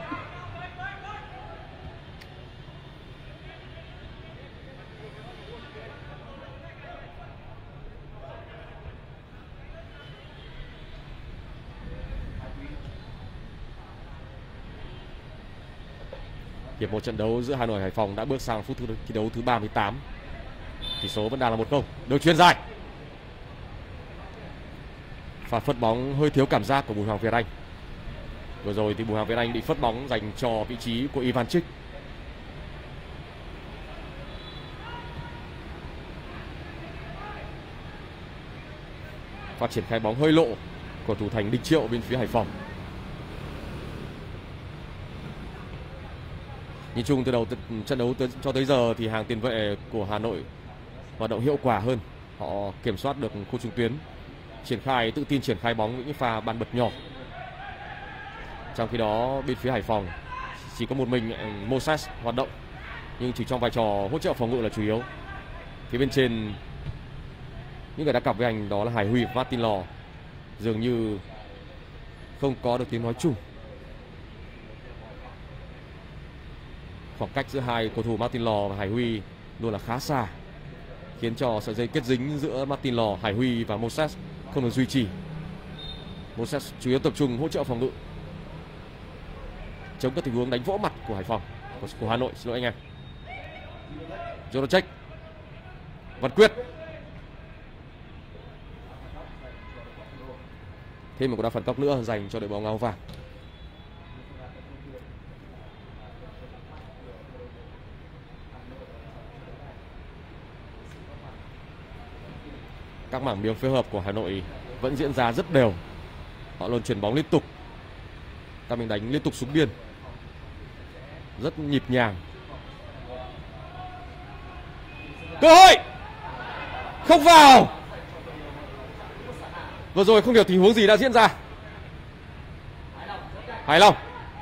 Hiệp một trận đấu giữa Hà Nội Hải Phòng đã bước sang phút thi đấu thứ ba mươi tám. Tỷ số vẫn đang là một không. Đường chuyền dài. Pha phất bóng hơi thiếu cảm giác của Bùi Hoàng Việt Anh. Vừa rồi thì Bùi Hoàng Việt Anh bị phất bóng dành cho vị trí của Ivanchik. Pha triển khai bóng hơi lộ của thủ thành Đình Triệu bên phía Hải Phòng. Nhìn chung từ đầu trận đấu tới, cho tới giờ thì hàng tiền vệ của Hà Nội hoạt động hiệu quả hơn. Họ kiểm soát được khu trung tuyến, triển khai tự tin triển khai bóng những pha bàn bật nhỏ. Trong khi đó bên phía Hải Phòng chỉ có một mình Moses hoạt động, nhưng chỉ trong vai trò hỗ trợ phòng ngự là chủ yếu. Phía bên trên những người đã cặp với anh đó là Hải Huy và Martin Lò dường như không có được tiếng nói chung. Khoảng cách giữa hai cầu thủ Martin Lò và Hải Huy luôn là khá xa, khiến cho sợi dây kết dính giữa Martin Lò, Hải Huy và Moses không được duy trì. Moses chủ yếu tập trung hỗ trợ phòng ngự, chống các tình huống đánh vỗ mặt của Hải Phòng, của, của Hà Nội, xin lỗi anh em. Jonacek, Văn Quyết. Thêm một cuộc đá phạt góc nữa dành cho đội bóng áo vàng. Các mảng miếng phối hợp của Hà Nội vẫn diễn ra rất đều. Họ luôn chuyển bóng liên tục, các mình đánh liên tục xuống biên, rất nhịp nhàng. Cơ hội không vào. Vừa rồi không hiểu tình huống gì đã diễn ra. Hải Long,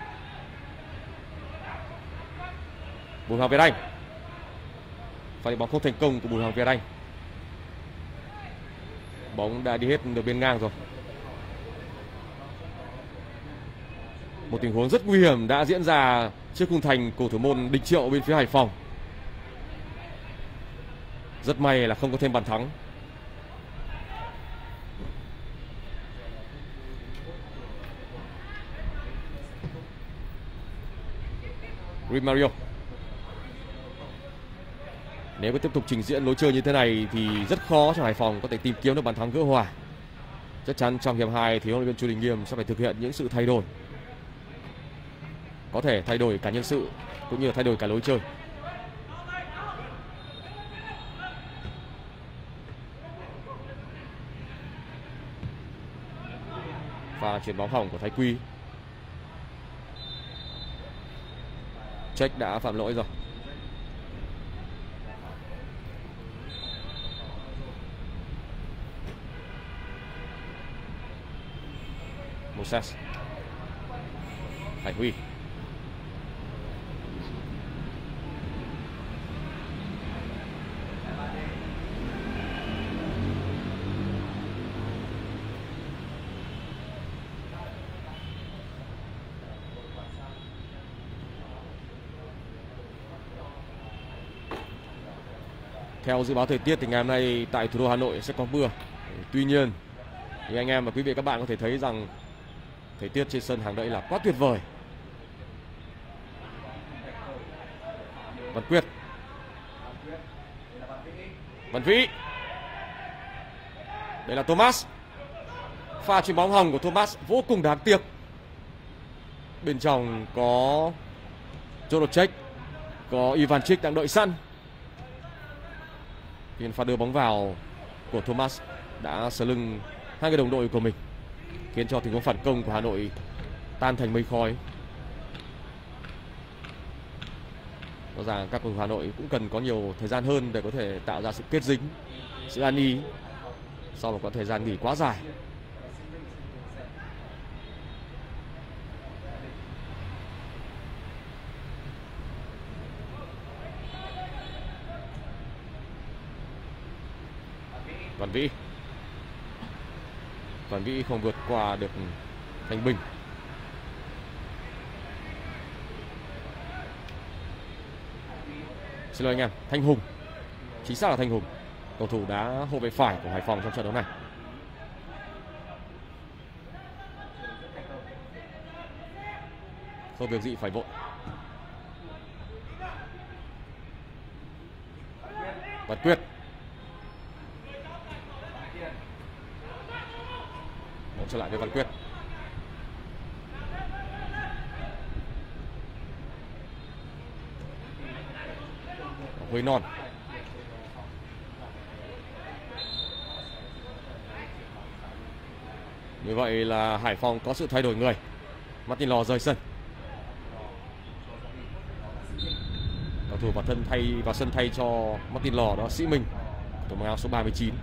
Bùi Hoàng Việt Anh. Pha đi bóng không thành công của Bùi Hoàng Việt Anh. Bóng đã đi hết được bên ngang rồi. Một tình huống rất nguy hiểm đã diễn ra trước khung thành của thủ môn Đình Triệu bên phía Hải Phòng. Rất may là không có thêm bàn thắng. Mario. Nếu có tiếp tục trình diễn lối chơi như thế này thì rất khó cho Hải Phòng có thể tìm kiếm được bàn thắng gỡ hòa. Chắc chắn trong hiệp hai thì huấn luyện viên Chu Đình Nghiêm sẽ phải thực hiện những sự thay đổi. Có thể thay đổi cả nhân sự cũng như là thay đổi cả lối chơi. Và chuyển bóng hỏng của Thái Quy. Check đã phạm lỗi rồi. Moses, Hải Huy. Theo dự báo thời tiết thì ngày hôm nay tại thủ đô Hà Nội sẽ có mưa. Tuy nhiên thì anh em và quý vị các bạn có thể thấy rằng thời tiết trên sân hàng đẫy là quá tuyệt vời. Văn Quyết, Văn Vĩ. Đây là Thomas. Pha chuyền bóng hỏng của Thomas vô cùng đáng tiếc. Bên trong có Jonacek, có Ivanchik đang đợi sẵn. Hiện pha đưa bóng vào của Thomas đã sờ lưng hai người đồng đội của mình, khiến cho tình huống phản công của Hà Nội tan thành mây khói. Rõ ràng các cầu thủ Hà Nội cũng cần có nhiều thời gian hơn để có thể tạo ra sự kết dính, sự an ý sau một quãng thời gian nghỉ quá dài. Văn Vĩ. Văn Vĩ không vượt qua được Thanh Bình. Xin lỗi anh em, Thanh Hùng. Chính xác là Thanh Hùng, cầu thủ đá hậu vệ phải của Hải Phòng trong trận đấu này. Không việc gì phải vội. Văn Quyết. Bóng trở lại với Văn Quyết. hơi non. Như vậy là Hải Phòng có sự thay đổi người. Martin Lò rời sân. Cầu thủ vào thân thay vào sân thay cho Martin Lò đó Sĩ Minh, thủ mang áo số ba mươi chín.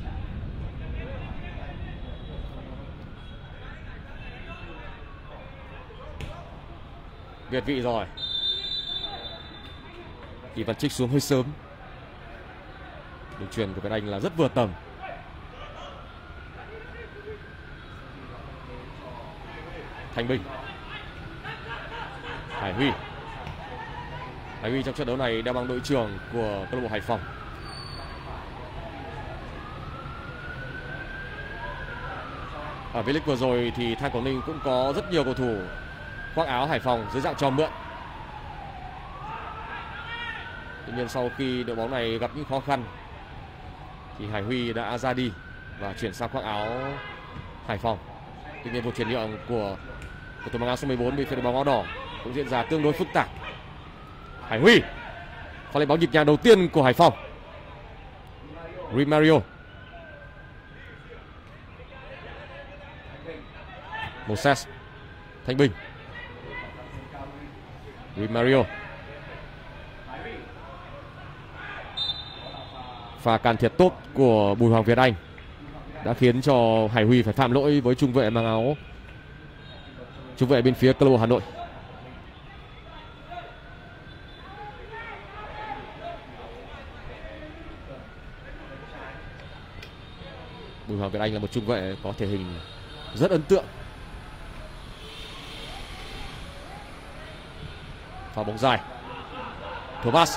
Việt vị rồi. Thì Văn Trích xuống hơi sớm. Đường truyền của Việt Anh là rất vừa tầm. Thanh Bình, Hải Huy. Hải Huy trong trận đấu này đeo băng đội trưởng của câu lạc bộ Hải Phòng. Ở V-League vừa rồi thì Than Quảng Ninh cũng có rất nhiều cầu thủ khoác áo Hải Phòng dưới dạng cho mượn. Tuy nhiên sau khi đội bóng này gặp những khó khăn thì Hải Huy đã ra đi và chuyển sang khoác áo Hải Phòng. Tuy nhiên cuộc chuyển nhượng của cầu thủ mang áo số mười bốn bên phía đội bóng áo đỏ cũng diễn ra tương đối phức tạp. Hải Huy pha lên bóng nhịp nhàng đầu tiên của Hải Phòng. Rimario, Moses, Thanh Bình, Rimario. Pha can thiệp tốt của Bùi Hoàng Việt Anh đã khiến cho Hải Huy phải phạm lỗi với trung vệ mang áo trung vệ bên phía câu lạc bộ Hà Nội. Bùi Hoàng Việt Anh là một trung vệ có thể hình rất ấn tượng. Pha bóng dài, Thomas.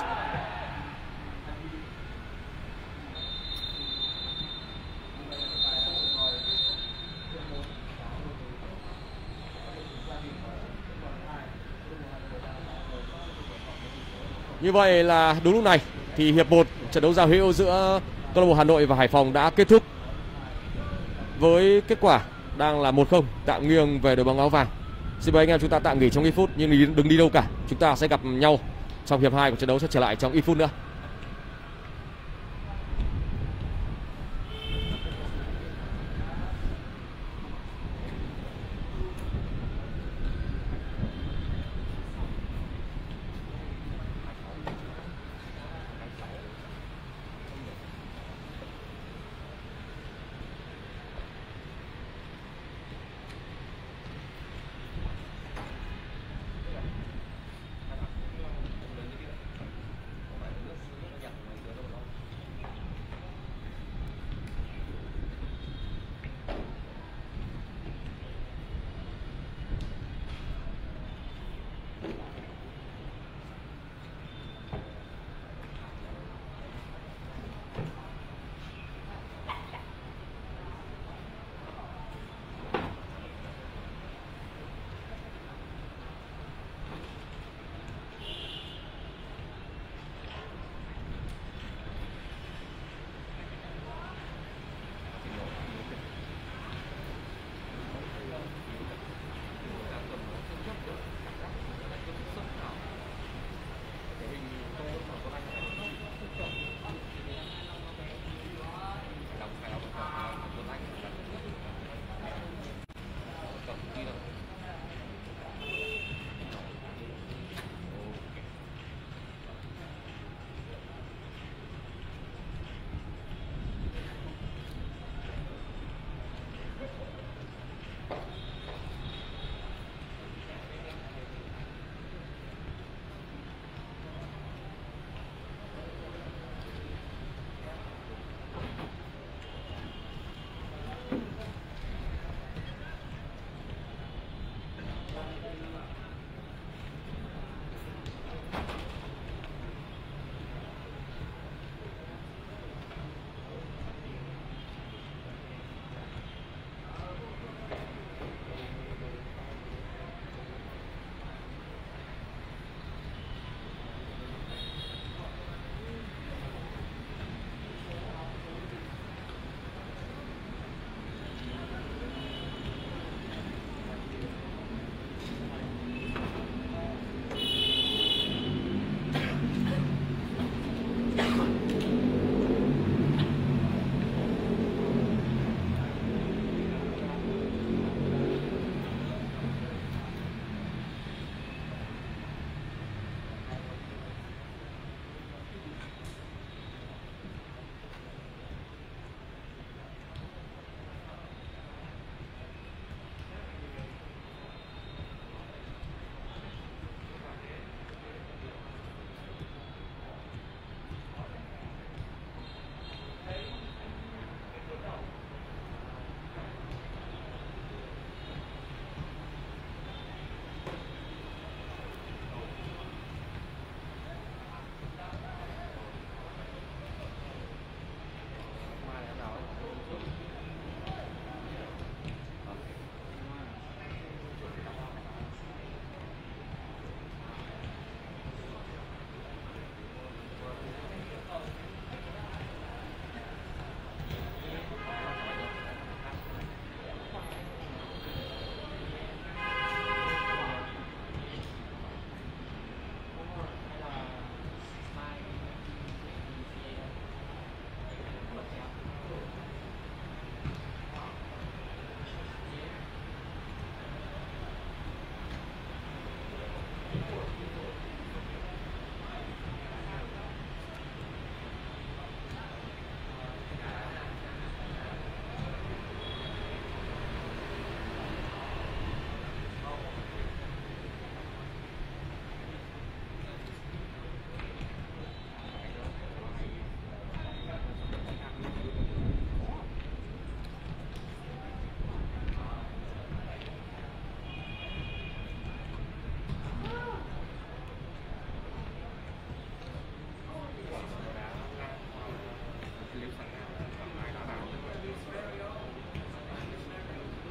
Như vậy là đúng lúc này thì hiệp một trận đấu giao hữu giữa câu lạc bộ Hà Nội và Hải Phòng đã kết thúc với kết quả đang là một không, tạm nghiêng về đội bóng áo vàng. Xin mời anh em chúng ta tạm nghỉ trong ít phút nhưng đừng đi đâu cả. Chúng ta sẽ gặp nhau trong hiệp hai của trận đấu sẽ trở lại trong ít phút nữa.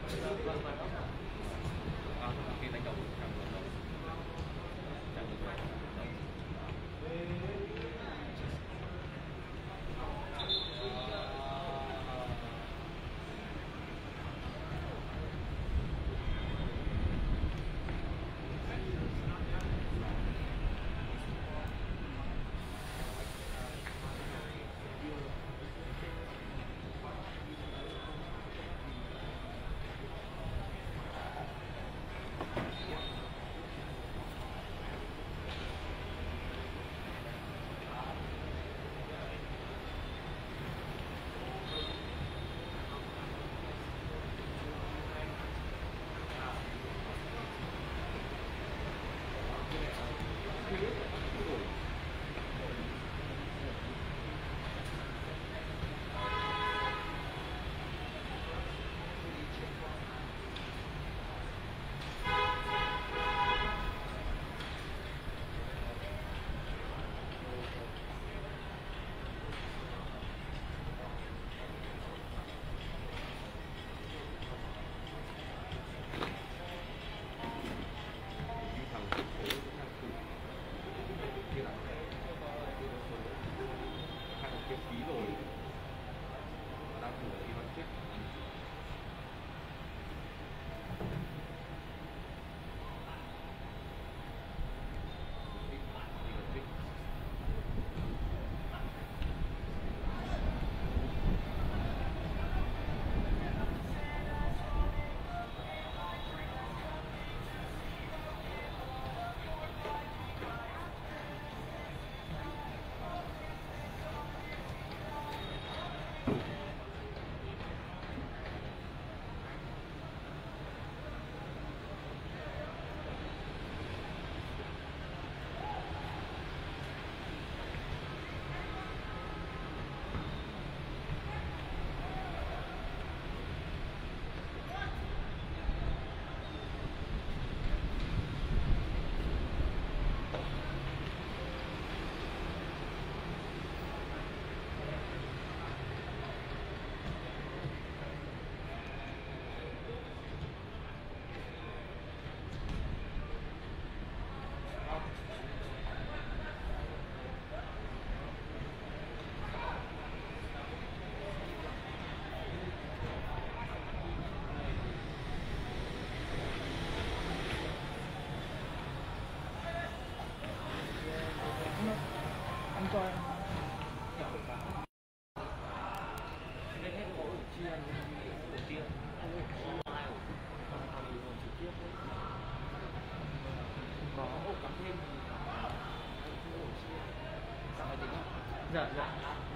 Dạ dạ.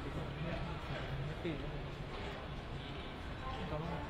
Tìm. Cảm ơn.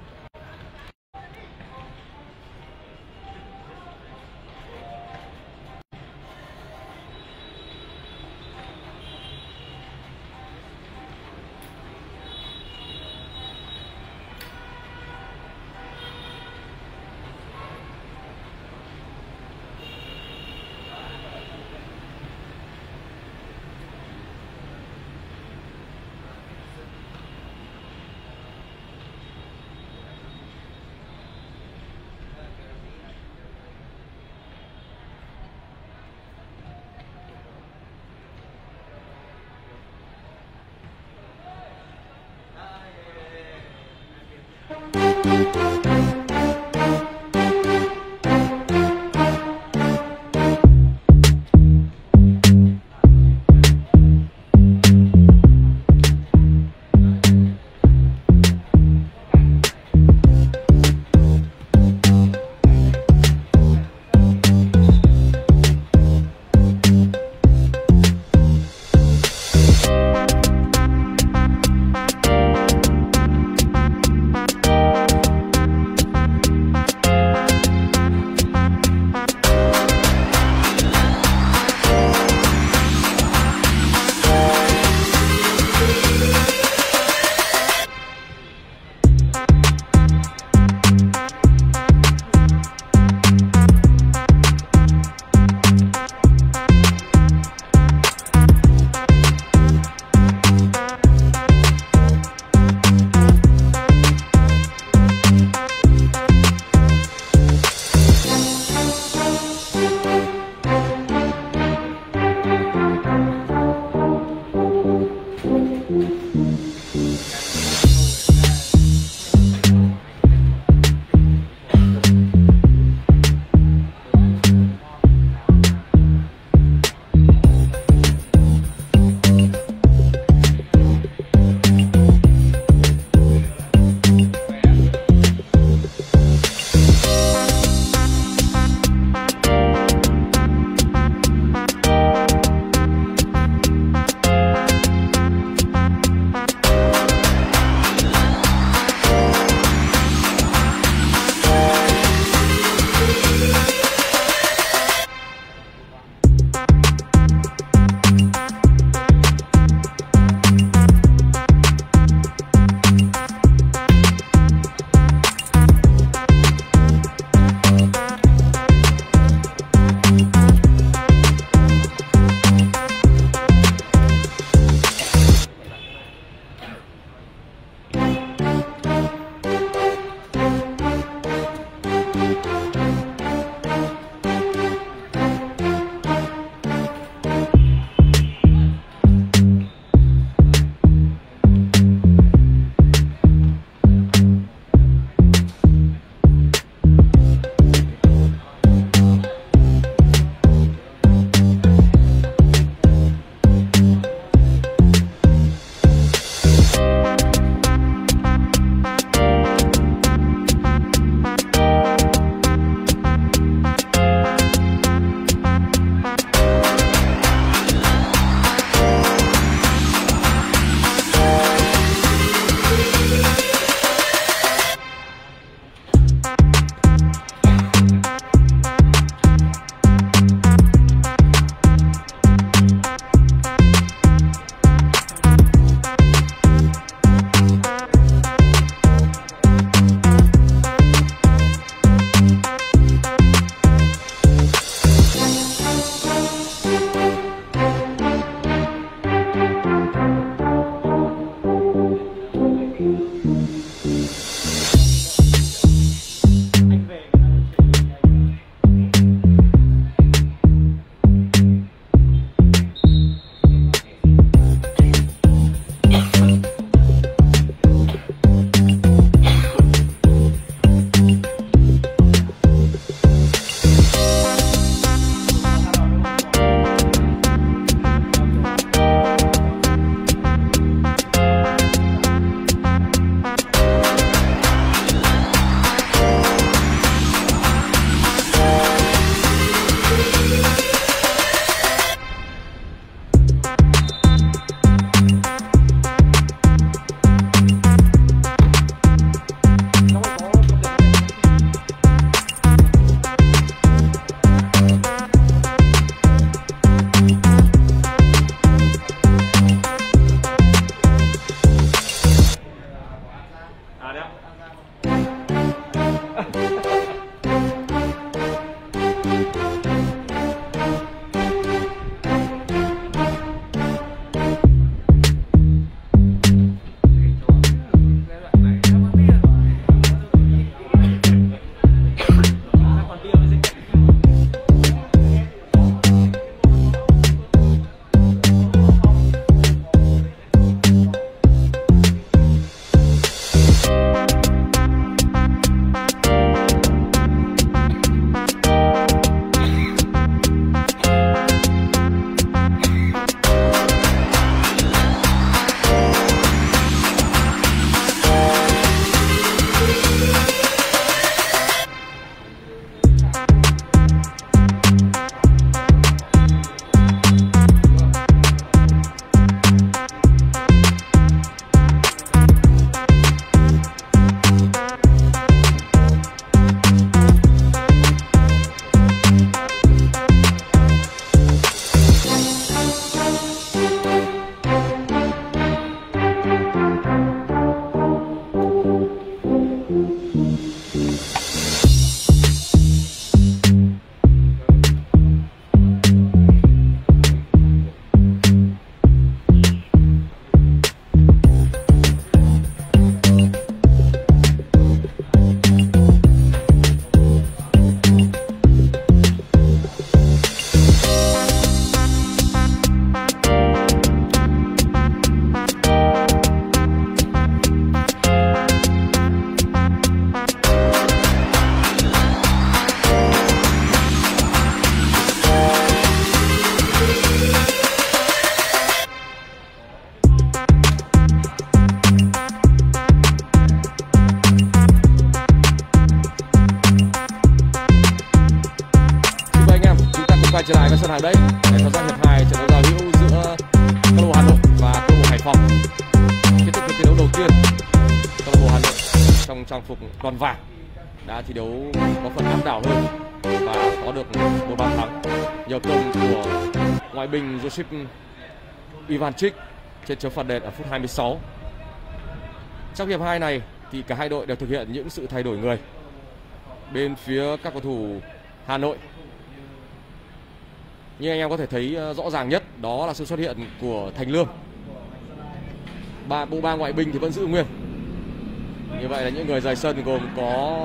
trở lại với sân hàng đấy để theo dõi hiệp hai trận đấu giao hữu giữa câu lạc bộ Hà Nội và câu lạc bộ Hải Phòng. Kết thúc trận đấu đầu tiên, câu lạc bộ Hà Nội trong trang phục toàn vàng đã thi đấu có phần áp đảo hơn và có được một bàn thắng nhờ công của ngoại binh Josip Ivanchik trên chấm phạt đền ở phút hai mươi sáu. Trong hiệp hai này thì cả hai đội đều thực hiện những sự thay đổi người. Bên phía các cầu thủ Hà Nội, như anh em có thể thấy rõ ràng nhất đó là sự xuất hiện của Thành Lương. Ba bộ ba ngoại binh thì vẫn giữ nguyên. Như vậy là những người rời sân gồm có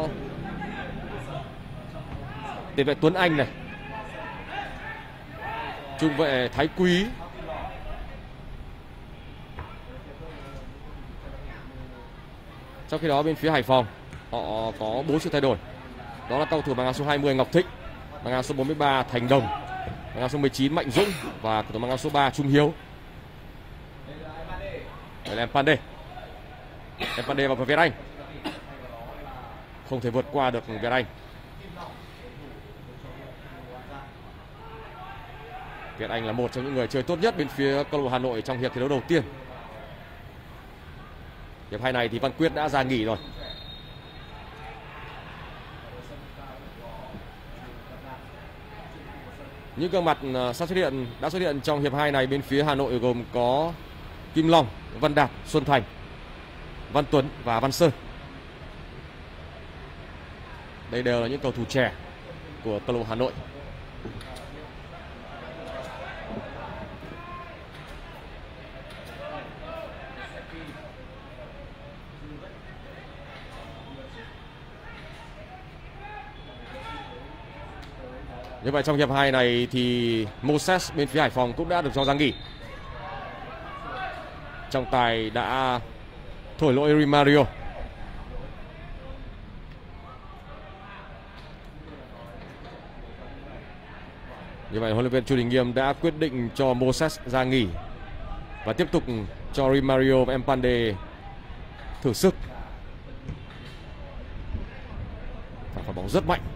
tiền vệ Tuấn Anh này, trung vệ Thái Quý, trong khi đó bên phía Hải Phòng họ có bốn sự thay đổi. Đó là cầu thủ mang áo số hai mươi Ngọc Thịnh, mang áo số bốn mươi ba Thành Đồng, mang áo số mười chín Mạnh Dũng và cầu thủ mang áo số ba Trung Hiếu. Đây là Empande. Empande vào Việt Anh, không thể vượt qua được Việt Anh. Việt Anh là một trong những người chơi tốt nhất bên phía câu lạc bộ Hà Nội trong hiệp thi đấu đầu tiên. Hiệp hai này thì Văn Quyết đã ra nghỉ rồi. Những gương mặt sắp xuất hiện đã xuất hiện trong hiệp hai này bên phía Hà Nội gồm có Kim Long, Văn Đạt, Xuân Thành, Văn Tuấn và Văn Sơn. Đây đều là những cầu thủ trẻ của câu lạc bộ Hà Nội. Như vậy trong hiệp hai này thì Moses bên phía Hải Phòng cũng đã được cho ra nghỉ. Trọng tài đã thổi lỗi Rimario. Như vậy huấn luyện viên Chu Đình Nghiêm đã quyết định cho Moses ra nghỉ và tiếp tục cho Rimario và Empande thử sức. Phạt bóng rất mạnh.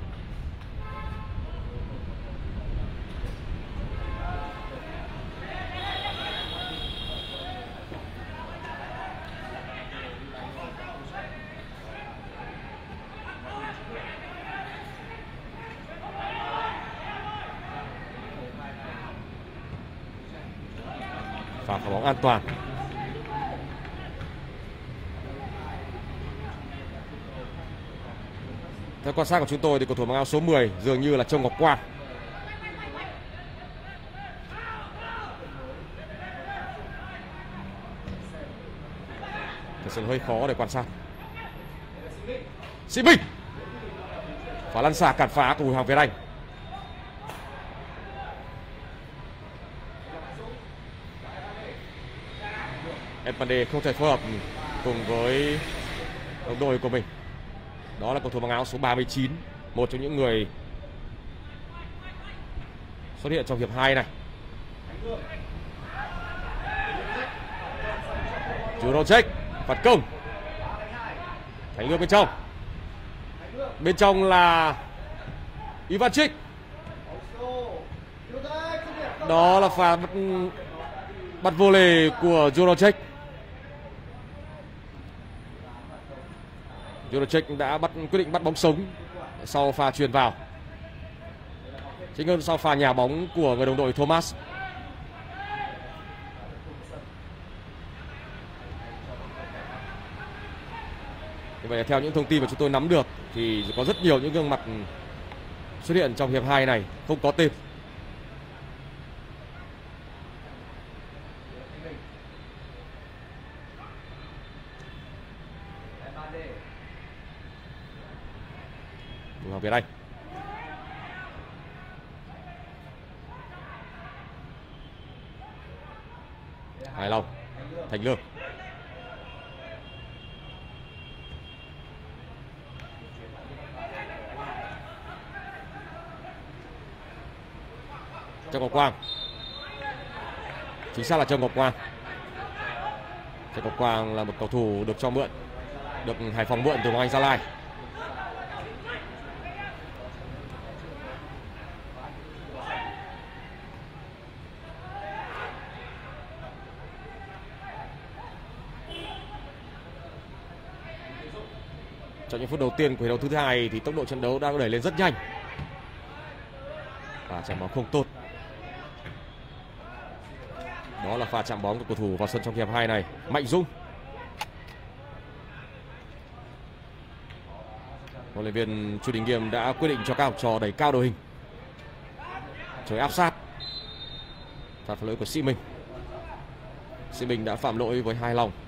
Và phá bóng an toàn. Theo quan sát của chúng tôi thì cầu thủ mang áo số mười dường như là Châu Ngọc Quang. Thật sự hơi khó để quan sát. Sĩ Minh và lăn xả cản phá của Bùi Hoàng Việt Anh. Empande không thể phối hợp cùng với đồng đội của mình. Đó là cầu thủ mang áo số ba mươi chín, một trong những người xuất hiện trong hiệp hai này. Jurocek phạt công. Thành Lương bên trong. Bên trong là Ivanchik. Đó là pha bắt, bắt vô lề của Jurocek. Jurocek đã bắt quyết định bắt bóng sống sau pha chuyền vào. Chính hơn sau pha nhả bóng của người đồng đội Thomas. Như vậy theo những thông tin mà chúng tôi nắm được thì có rất nhiều những gương mặt xuất hiện trong hiệp hai này không có tên. Hoàng Việt Anh. Hải Long, Thành Lương. Châu Ngọc Quang. Chính xác là Châu Ngọc Quang. Châu Ngọc Quang là một cầu thủ được cho mượn, được Hải Phòng mượn từ Hoàng Anh Gia Lai. Trong những phút đầu tiên của hiệp đấu thứ hai thì tốc độ trận đấu đang đẩy lên rất nhanh và chạm bóng không tốt. Đó là pha chạm bóng của cầu thủ vào sân trong hiệp hai này, Mạnh Dũng. Huấn luyện viên Chu Đình Nghiêm đã quyết định cho các học trò đẩy cao đội hình, chơi áp sát. Phạt lỗi của Sĩ Minh. Sĩ Minh đã phạm lỗi với Hải Long.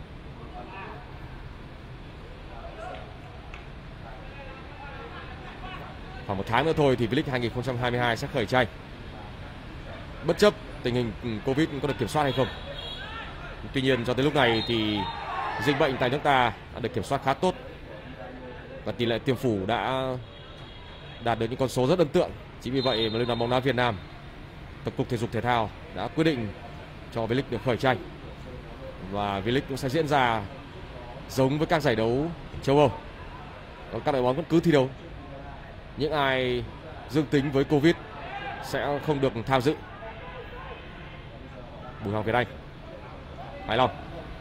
Khoảng một tháng nữa thôi thì V-League hai nghìn không trăm hai mươi hai sẽ khởi tranh. Bất chấp tình hình Covid có được kiểm soát hay không. Tuy nhiên cho tới lúc này thì dịch bệnh tại nước ta đã được kiểm soát khá tốt và tỷ lệ tiêm phủ đã đạt được những con số rất ấn tượng. Chính vì vậy mà Liên đoàn bóng đá Việt Nam, Tổng cục Thể dục Thể thao đã quyết định cho V-League được khởi tranh và V-League cũng sẽ diễn ra giống với các giải đấu châu Âu. Còn các đội bóng vẫn cứ thi đấu. Những ai dương tính với Covid sẽ không được tham dự. Bùi Hoàng Việt Anh, Hải Long.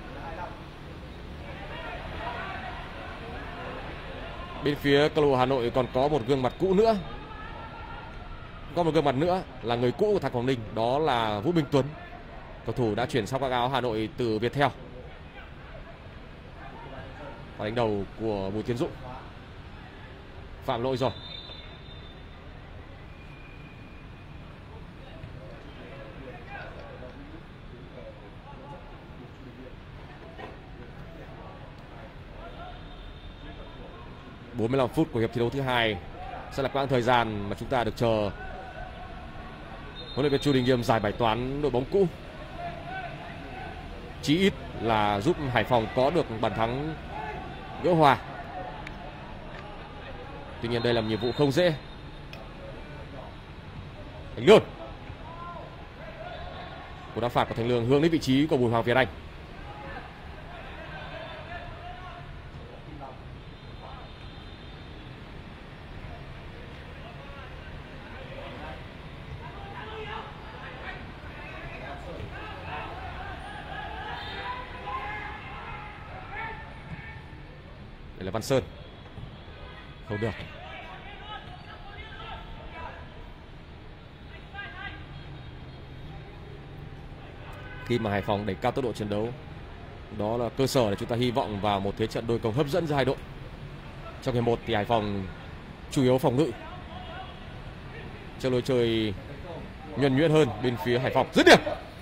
Bên phía câu lạc bộ Hà Nội còn có một gương mặt cũ nữa. Có một gương mặt nữa là người cũ của thằng Quảng Ninh, đó là Vũ Minh Tuấn, cầu thủ đã chuyển sang khoác áo Hà Nội từ Viettel. Và đánh đầu của Bùi Tiến Dũng phạm lỗi rồi. bốn mươi lăm phút của hiệp thi đấu thứ hai sẽ là quãng thời gian mà chúng ta được chờ huấn luyện viên Chu Đình Nghiêm giải bài toán đội bóng cũ, chí ít là giúp Hải Phòng có được bàn thắng gỡ hòa. Tuy nhiên đây là một nhiệm vụ không dễ. Thành Lương, cú đá phạt của Thành Lương hướng đến vị trí của Bùi Hoàng Việt Anh. Đây là Văn Sơn. Không được. Khi mà Hải Phòng đẩy cao tốc độ chiến đấu, đó là cơ sở để chúng ta hy vọng vào một thế trận đôi công hấp dẫn giữa hai đội. Trong hiệp một thì Hải Phòng chủ yếu phòng ngự, chơi lối chơi nhuần nhuyễn hơn bên phía Hải Phòng. Dứt điểm.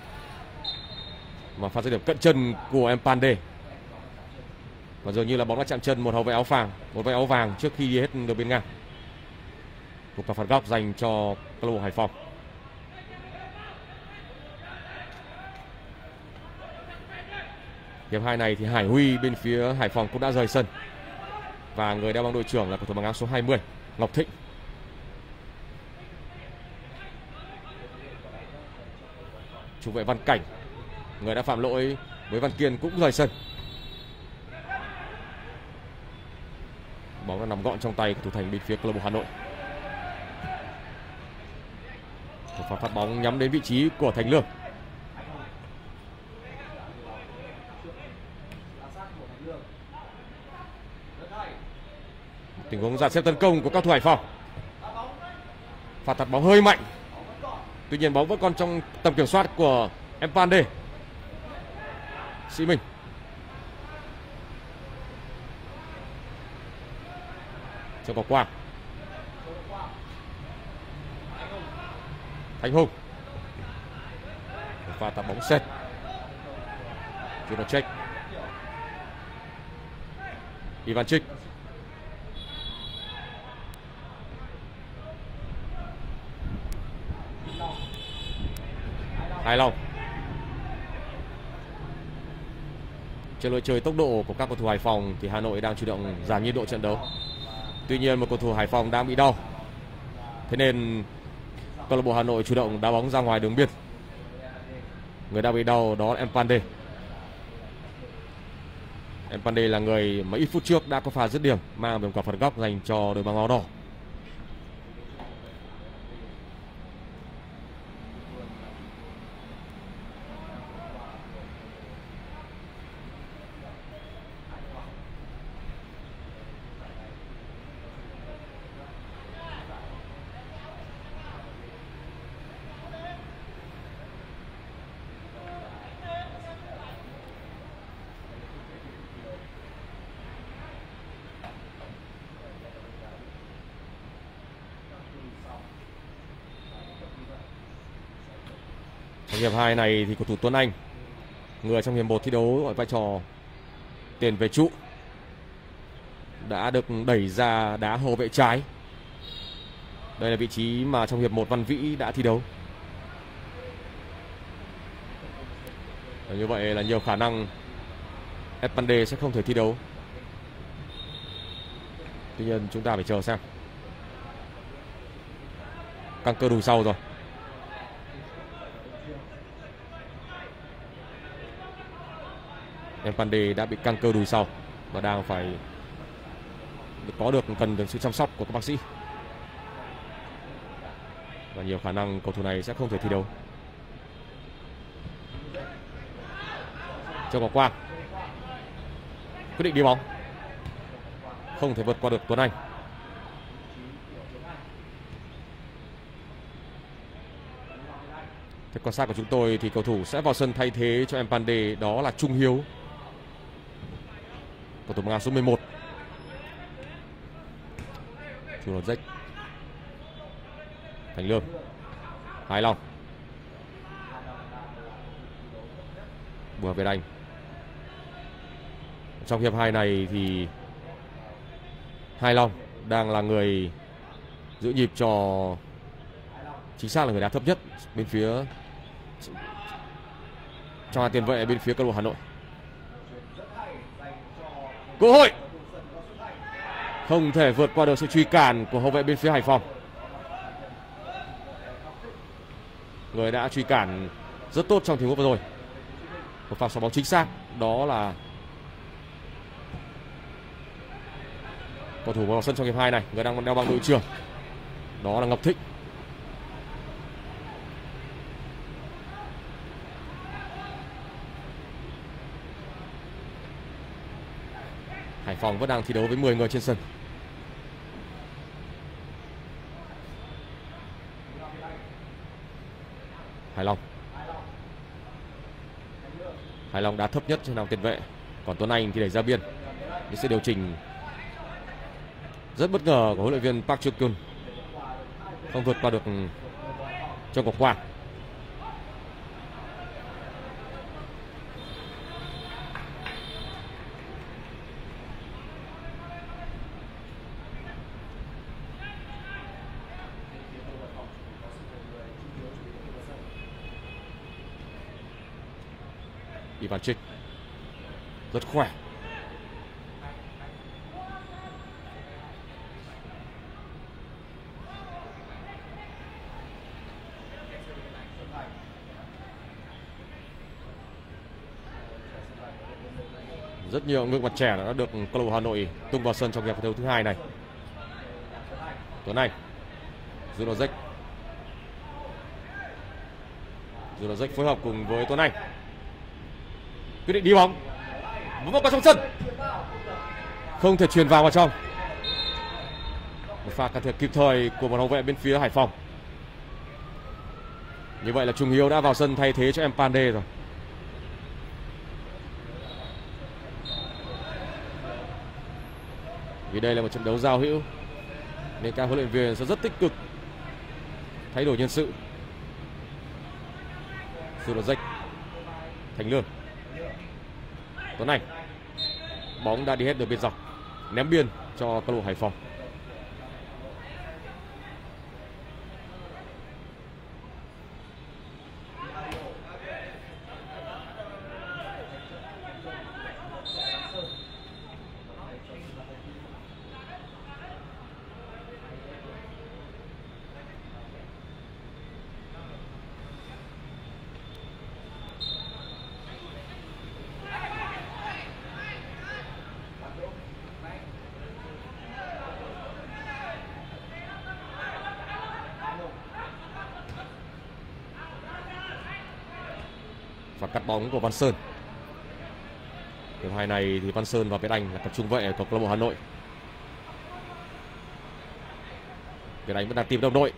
Mà pha dứt điểm cận chân của Mpande. Và dường như là bóng đã chạm chân một hậu vệ áo vàng, một vệ áo vàng trước khi đi hết đường biên ngang. Một quả phạt góc dành cho câu lạc bộ Hải Phòng. Hiệp hai này thì Hải Huy bên phía Hải Phòng cũng đã rời sân. Và người đeo băng đội trưởng là cầu thủ mang áo số hai mươi, Ngọc Thịnh. Trung vệ Văn Cảnh, người đã phạm lỗi với Văn Kiên, cũng rời sân. Bóng đã nằm gọn trong tay của thủ thành bên phía câu lạc bộ Hà Nội. Một pha phát bóng nhắm đến vị trí của Thành Lương. Một tình huống dàn xếp tấn công của các thủ Hải Phòng. Pha tạt bóng hơi mạnh. Tuy nhiên bóng vẫn còn trong tầm kiểm soát của Mpande. Sĩ Minh. Cho có Quang. Thanh Hùng. Pha tạt bóng sệt. Junacek. Ivanchik. Hải Long. Trên lối chơi tốc độ của các cầu thủ Hải Phòng thì Hà Nội đang chủ động giảm nhịp độ trận đấu. Tuy nhiên một cầu thủ Hải Phòng đang bị đau. Thế nên câu lạc bộ Hà Nội chủ động đá bóng ra ngoài đường biên. Người đang bị đau đó là Mpande. Mpande là người mà ít phút trước đã có pha dứt điểm mang về quả phạt góc dành cho đội bóng áo đỏ. Trong hiệp hai này thì cầu thủ Tuấn Anh, người trong hiệp một thi đấu ở vai trò tiền vệ trụ, đã được đẩy ra đá hậu vệ trái. Đây là vị trí mà trong hiệp một Văn Vĩ đã thi đấu. Và như vậy là nhiều khả năng Epande sẽ không thể thi đấu. Tuy nhiên chúng ta phải chờ xem. Căng cơ đùi sau rồi. Epande đã bị căng cơ đùi sau và đang phải có được cần được sự chăm sóc của các bác sĩ. Và nhiều khả năng cầu thủ này sẽ không thể thi đấu. Châu Ngọc Quang quyết định đi bóng, không thể vượt qua được Tuấn Anh. Theo quan sát của chúng tôi thì cầu thủ sẽ vào sân thay thế cho Mpande, đó là Trung Hiếu, cầu thủ mang áo số mười một. Chủ lột rách Thành Lương, Hải Long, Bùa Việt Anh. Trong hiệp hai này thì Hải Long đang là người giữ nhịp cho, chính xác là người đá thấp nhất bên phía trong hàng tiền vệ bên phía câu lạc bộ Hà Nội. Cơ hội không thể vượt qua được sự truy cản của hậu vệ bên phía Hải Phòng. Người đã truy cản rất tốt trong tình huống vừa rồi. Một pha xoá bóng chính xác, đó là cầu thủ vào sân trong hiệp hai này, người đang đeo băng đội trưởng, đó là Ngọc Thịnh. Hải Phòng vẫn đang thi đấu với mười người trên sân. Hải Long Hải Long đá thấp nhất trên hàng tiền vệ, còn Tuấn Anh thì đẩy ra biên. Những sự điều chỉnh rất bất ngờ của huấn luyện viên Park Chu-kyun, không vượt qua được Châu Ngọc Quang. Ivan Trích rất khỏe. Rất nhiều gương mặt trẻ đã được câu lạc bộ Hà Nội tung vào sân trong hiệp đấu thứ hai này. Tuấn Anh, Zulovic, Zulovic phối hợp cùng với Tuấn Anh, quyết định đi bóng, bóng vào trong sân, không thể truyền vào vào trong. Một pha can thiệp kịp thời của một hậu vệ bên phía Hải Phòng. Như vậy là Trung Hiếu đã vào sân thay thế cho Mpande rồi. Vì đây là một trận đấu giao hữu nên các huấn luyện viên sẽ rất tích cực thay đổi nhân sự. Zulovic, Thành Lương, Tuấn Anh, bóng đã đi hết đường biên dọc, ném biên cho câu lạc bộ Hải Phòng. Và cắt bóng của Văn Sơn. Hiệp hai này thì Văn Sơn và Việt Anh là cặp trung vệ của câu lạc bộ Hà Nội. Việt Anh vẫn đang tìm đồng đội.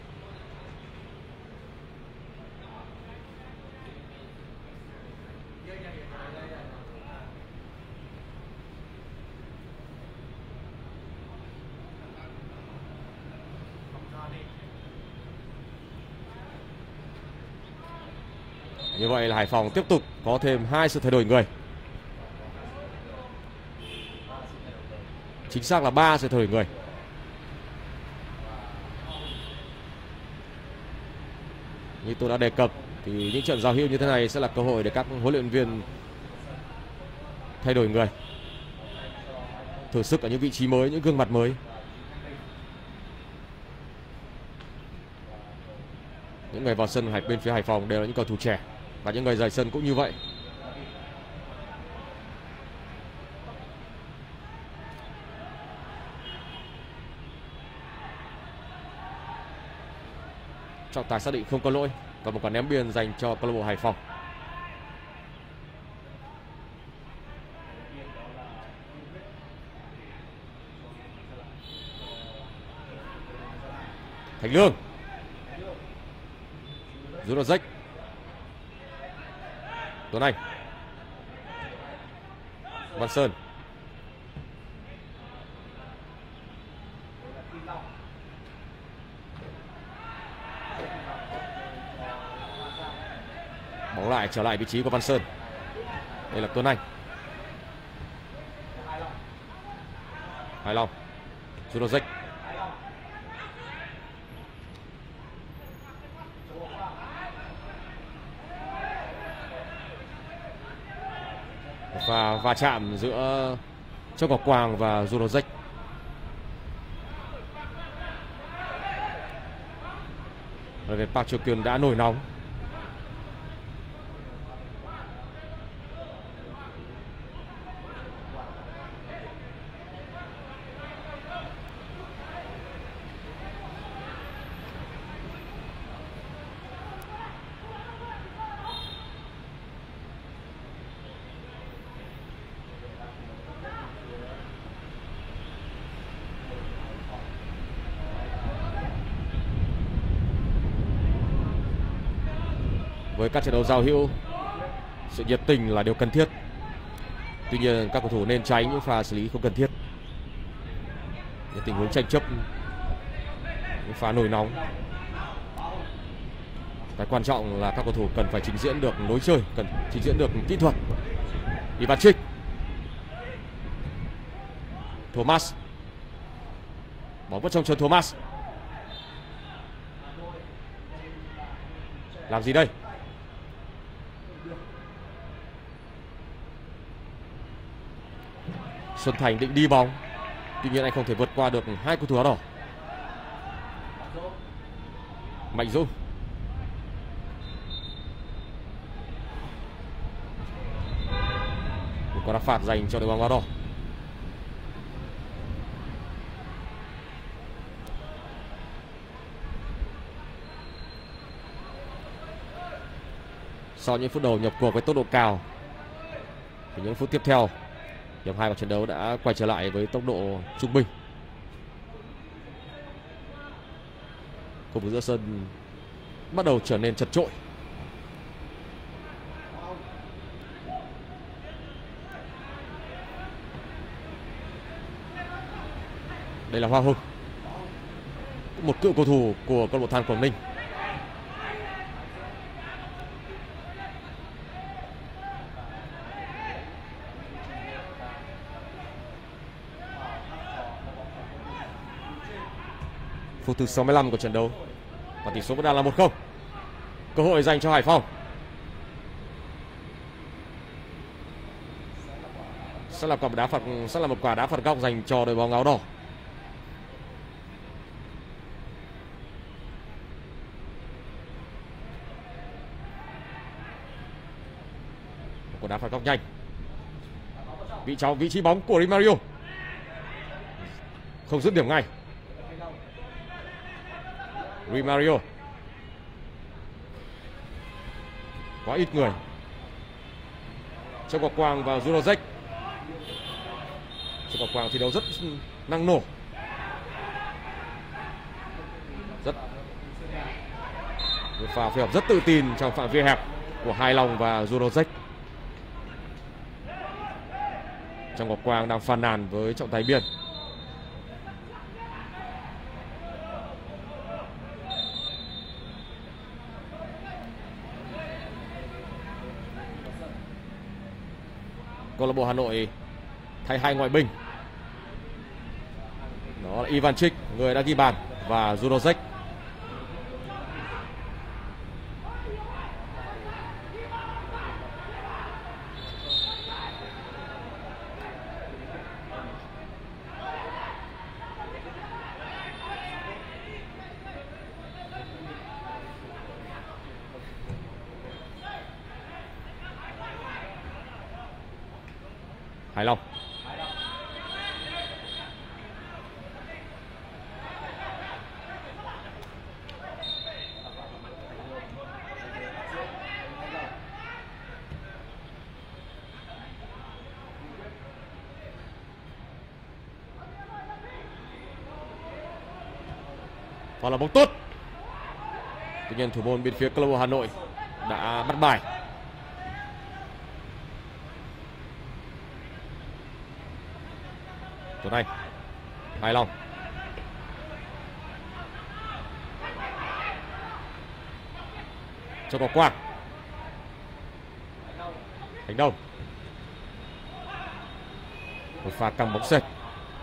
Như vậy là Hải Phòng tiếp tục có thêm hai sự thay đổi người. Chính xác là ba sự thay đổi người. Như tôi đã đề cập thì những trận giao hữu như thế này sẽ là cơ hội để các huấn luyện viên thay đổi người, thử sức ở những vị trí mới, những gương mặt mới. Những người vào sân Hải bên phía Hải Phòng đều là những cầu thủ trẻ và những người rời sân cũng như vậy. Trọng tài xác định không có lỗi và một quả ném biên dành cho câu lạc bộ Hải Phòng. Thành Lương, Jurovic, Tuấn Anh, Văn Sơn, bóng lại trở lại vị trí của Văn Sơn. Đây là Tuấn Anh, Hải Long, Jurovic, và va chạm giữa Châu Ngọc Quang và Jurovic. Và Park Cho Kyun đã nổi nóng. Với các trận đấu giao hữu, sự nhiệt tình là điều cần thiết. Tuy nhiên các cầu thủ nên tránh những pha xử lý không cần thiết, những tình huống tranh chấp, những pha nổi nóng. Cái quan trọng là các cầu thủ cần phải trình diễn được lối chơi, cần trình diễn được kỹ thuật. Ivanchik, Thomas, bóng vẫn trong chân Thomas. Làm gì đây? Xuân Thành định đi bóng, tuy nhiên anh không thể vượt qua được hai cầu thủ áo đỏ. Mạnh Dũng, một quả đá phạt dành cho đội bóng áo đỏ. Sau những phút đầu nhập cuộc với tốc độ cao thì những phút tiếp theo, hiệp hai của trận đấu đã quay trở lại với tốc độ trung bình. Khu vực giữa sân bắt đầu trở nên chật chội. Đây là Hoa Hùng, một cựu cầu thủ của câu lạc bộ Than Quảng Ninh. Phút thứ sáu mươi lăm của trận đấu và tỷ số vẫn đang là một không. Cơ hội dành cho Hải Phòng. Sẽ là quả đá phạt, sẽ là một quả đá phạt góc dành cho đội bóng áo đỏ. Một quả đá phạt góc nhanh. Vị trí vị trí bóng của Di Mario không dứt điểm ngay. Di Mario quá ít người. Châu Ngọc Quang và Jurovic. Châu Ngọc Quang thi đấu rất năng nổ, rất pha phối hợp rất tự tin trong phạm vi hẹp của Hải Long và Jurovic. Châu Ngọc Quang đang phàn nàn với trọng tài biên. câu lạc bộ Hà Nội thay hai ngoại binh. Đó là Ivanchik, người đã ghi bàn, và Jurosek. Hải Long. Và là bóng tốt. Tuy nhiên thủ môn bên phía câu lạc bộ Hà Nội đã bắt bài. Tuấn Anh, Hải Long. Cho có Quang. Thành Đông. Một pha căng bóng sệt.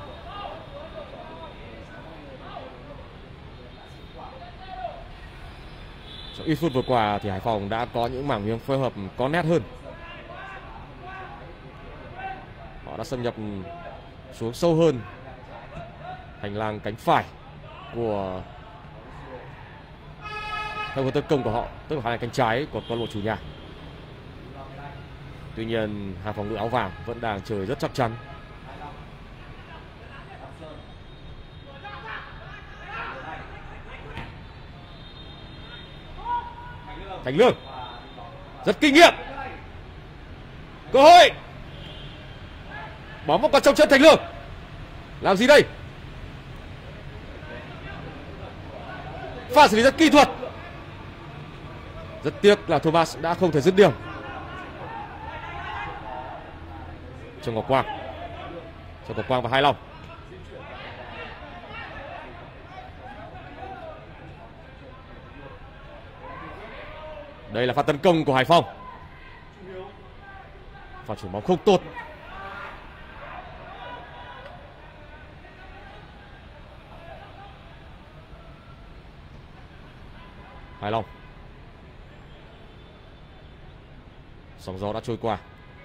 Trong ít phút vừa qua thì Hải Phòng đã có những mảng miếng phối hợp có nét hơn. Họ đã xâm nhập xuống sâu hơn hành lang cánh phải của theo hướng tấn công của họ, tức là hành lang cánh trái của câu lạc bộ chủ nhà. Tuy nhiên hàng phòng ngự áo vàng vẫn đang chơi rất chắc chắn. Thành Lương rất kinh nghiệm, cơ hội, bóng vẫn còn trong chân Thành Lương. Làm gì đây? Pha xử lý rất kỹ thuật. Rất tiếc là Thomas đã không thể dứt điểm. Trần Ngọc Quang, Trần Ngọc Quang và Hải Long. Đây là pha tấn công của Hải Phòng. Pha chuyển bóng không tốt. Hải Long. Sóng gió đã trôi qua.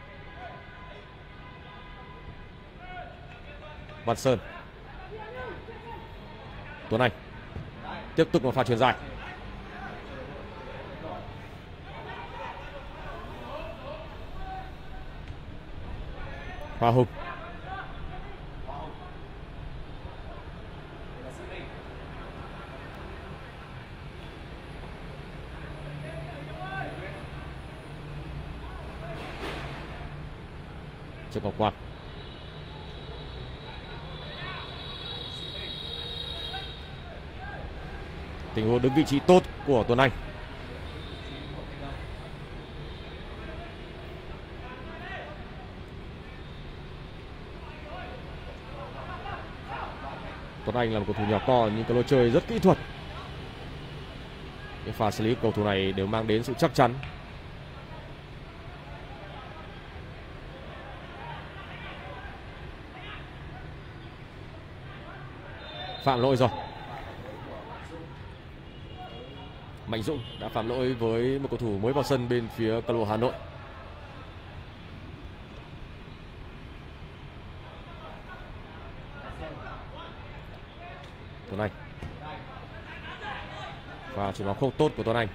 Văn Sơn. Tuấn Anh. Tiếp tục một pha chuyền dài. Hoa Hùng. Trần Ngọc Quang. Tình huống đứng vị trí tốt của Tuấn Anh. Tuấn Anh là một cầu thủ nhỏ con nhưng có lối chơi rất kỹ thuật. Những pha xử lý cầu thủ này đều mang đến sự chắc chắn. Phạm lỗi rồi. Mạnh Dũng đã phạm lỗi với một cầu thủ mới vào sân bên phía câu lạc bộ Hà Nội. Tuấn Anh. Và chuyển bóng không tốt của Tuấn Anh.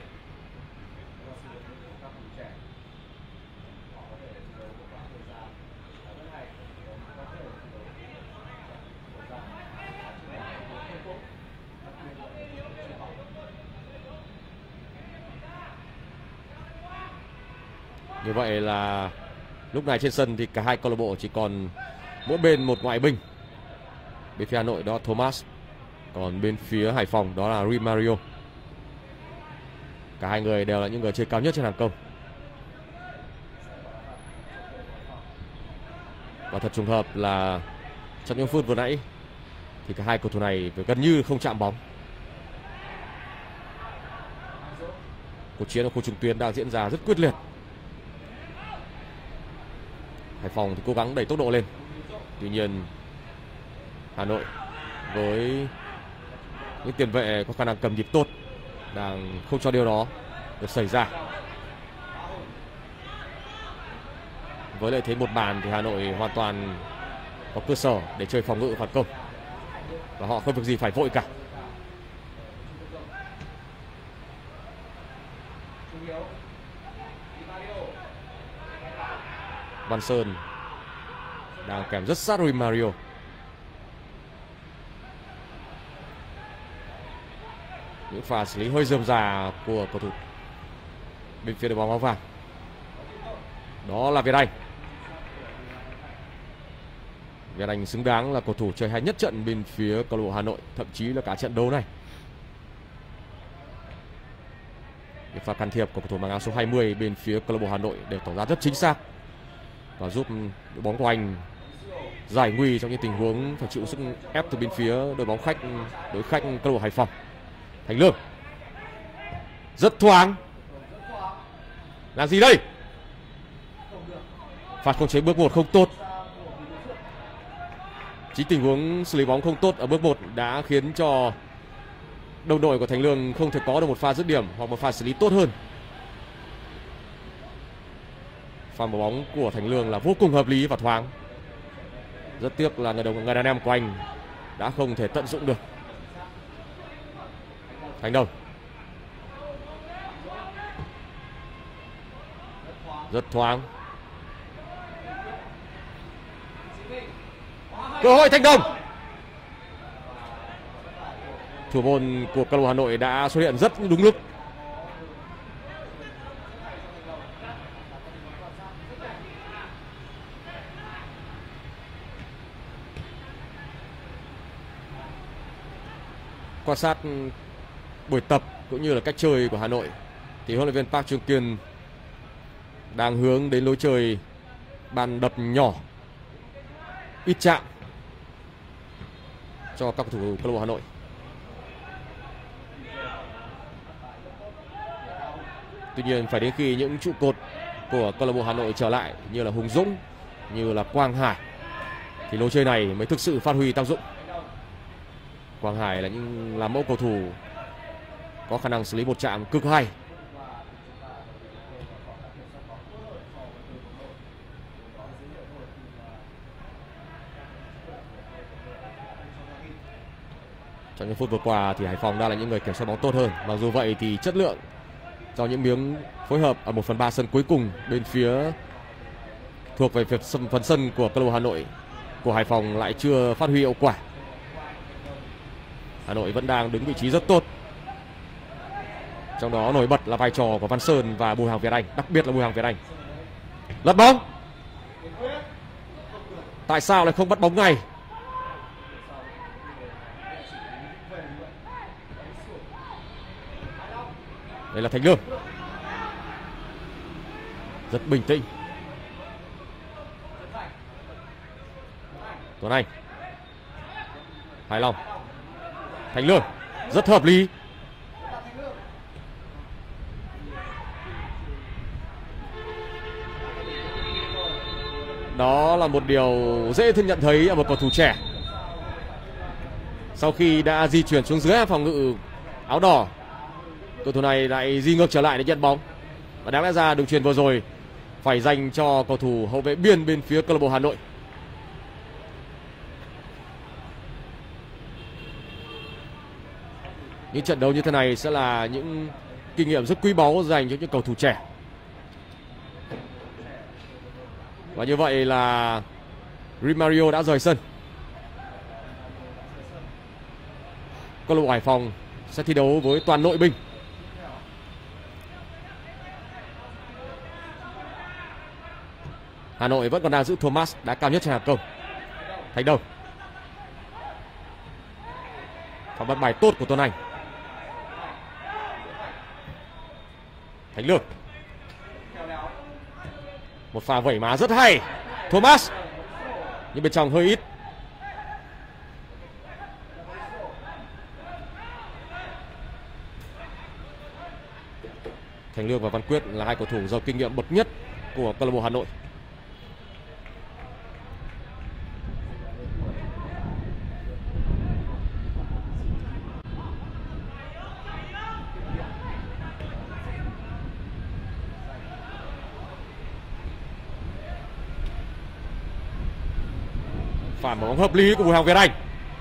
Như vậy là lúc này trên sân thì cả hai câu lạc bộ chỉ còn mỗi bên một ngoại binh. Bên phía Hà Nội đó Thomas, còn bên phía Hải Phòng đó là Rimario. Cả hai người đều là những người chơi cao nhất trên hàng công. Và thật trùng hợp là trong những phút vừa nãy thì cả hai cầu thủ này gần như không chạm bóng. Cuộc chiến ở khu trung tuyến đang diễn ra rất quyết liệt. Hải Phòng thì cố gắng đẩy tốc độ lên. Tuy nhiên Hà Nội với những tiền vệ có khả năng cầm nhịp tốt đang không cho điều đó được xảy ra. Với lợi thế một bàn thì Hà Nội hoàn toàn có cơ sở để chơi phòng ngự phản công, và họ không việc gì phải vội cả. Văn Sơn đang kèm rất sát Rui Mario. Những pha xử lý hơi rườm rà của cầu thủ bên phía đội bóng áo vàng. Đó là Việt Anh. Việt Anh xứng đáng là cầu thủ chơi hay nhất trận bên phía câu lạc bộ Hà Nội, thậm chí là cả trận đấu này. Những pha can thiệp của cầu thủ mang áo số hai mươi bên phía câu lạc bộ Hà Nội đều tỏ ra rất chính xác và giúp đội bóng của anh giải nguy trong những tình huống phải chịu sức ép từ bên phía đội bóng khách, đối khách câu lạc bộ Hải Phòng. Thành Lương rất thoáng. Làm gì đây? Phạt khống chế bước một không tốt. Chính tình huống xử lý bóng không tốt ở bước một đã khiến cho đồng đội của Thành Lương không thể có được một pha dứt điểm hoặc một pha xử lý tốt hơn. Pha mở bóng của Thành Lương là vô cùng hợp lý và thoáng. Rất tiếc là người đồng người đàn em của anh đã không thể tận dụng được. Thành Đông rất thoáng. Cơ hội Thành Đông. Thủ môn của câu lạc bộ Hà Nội đã xuất hiện rất đúng lúc. Quan sát buổi tập cũng như là cách chơi của Hà Nội thì huấn luyện viên Park Chung Kiên đang hướng đến lối chơi bàn đập nhỏ, ít chạm cho các cầu thủ câu lạc bộ Hà Nội. Tuy nhiên phải đến khi những trụ cột của câu lạc bộ Hà Nội trở lại như là Hùng Dũng, như là Quang Hải thì lối chơi này mới thực sự phát huy tác dụng. Quang Hải là những là mẫu cầu thủ có khả năng xử lý một chạm cực hay. Trong những phút vừa qua thì Hải Phòng đã là những người kiểm soát bóng tốt hơn. Mặc dù vậy thì chất lượng do những miếng phối hợp ở một phần ba sân cuối cùng bên phía thuộc về phần sân của câu lạc bộ Hà Nội của Hải Phòng lại chưa phát huy hiệu quả. Hà Nội vẫn đang đứng vị trí rất tốt. Trong đó nổi bật là vai trò của Văn Sơn và Bùi Hoàng Việt Anh, đặc biệt là Bùi Hoàng Việt Anh. Lật bóng. Tại sao lại không bắt bóng ngay? Đây là Thành Lương. Rất bình tĩnh. Tuấn Anh. Hải Long. Thành Lương. Rất hợp lý. Đó là một điều dễ nhận thấy ở một cầu thủ trẻ. Sau khi đã di chuyển xuống dưới phòng ngự áo đỏ, cầu thủ này lại di ngược trở lại để nhận bóng. Và đáng lẽ ra đường chuyền vừa rồi phải dành cho cầu thủ hậu vệ biên bên phía câu lạc bộ Hà Nội. Những trận đấu như thế này sẽ là những kinh nghiệm rất quý báu dành cho những cầu thủ trẻ. Và như vậy là Rui Mario đã rời sân. Câu lạc bộ Hải Phòng sẽ thi đấu với toàn nội binh. Hà Nội vẫn còn đang giữ Thomas đá cao nhất trên hàng công. Thành Đông. Phản bắt bài tốt của Tuấn Anh. Thành Lương. Một pha vẩy má rất hay. Thomas. Nhưng bên trong hơi ít. Thành Lương và Văn Quyết là hai cầu thủ giàu kinh nghiệm bậc nhất của câu lạc bộ Hà Nội. Phản bóng hợp lý của Bùi Hoàng Việt Anh.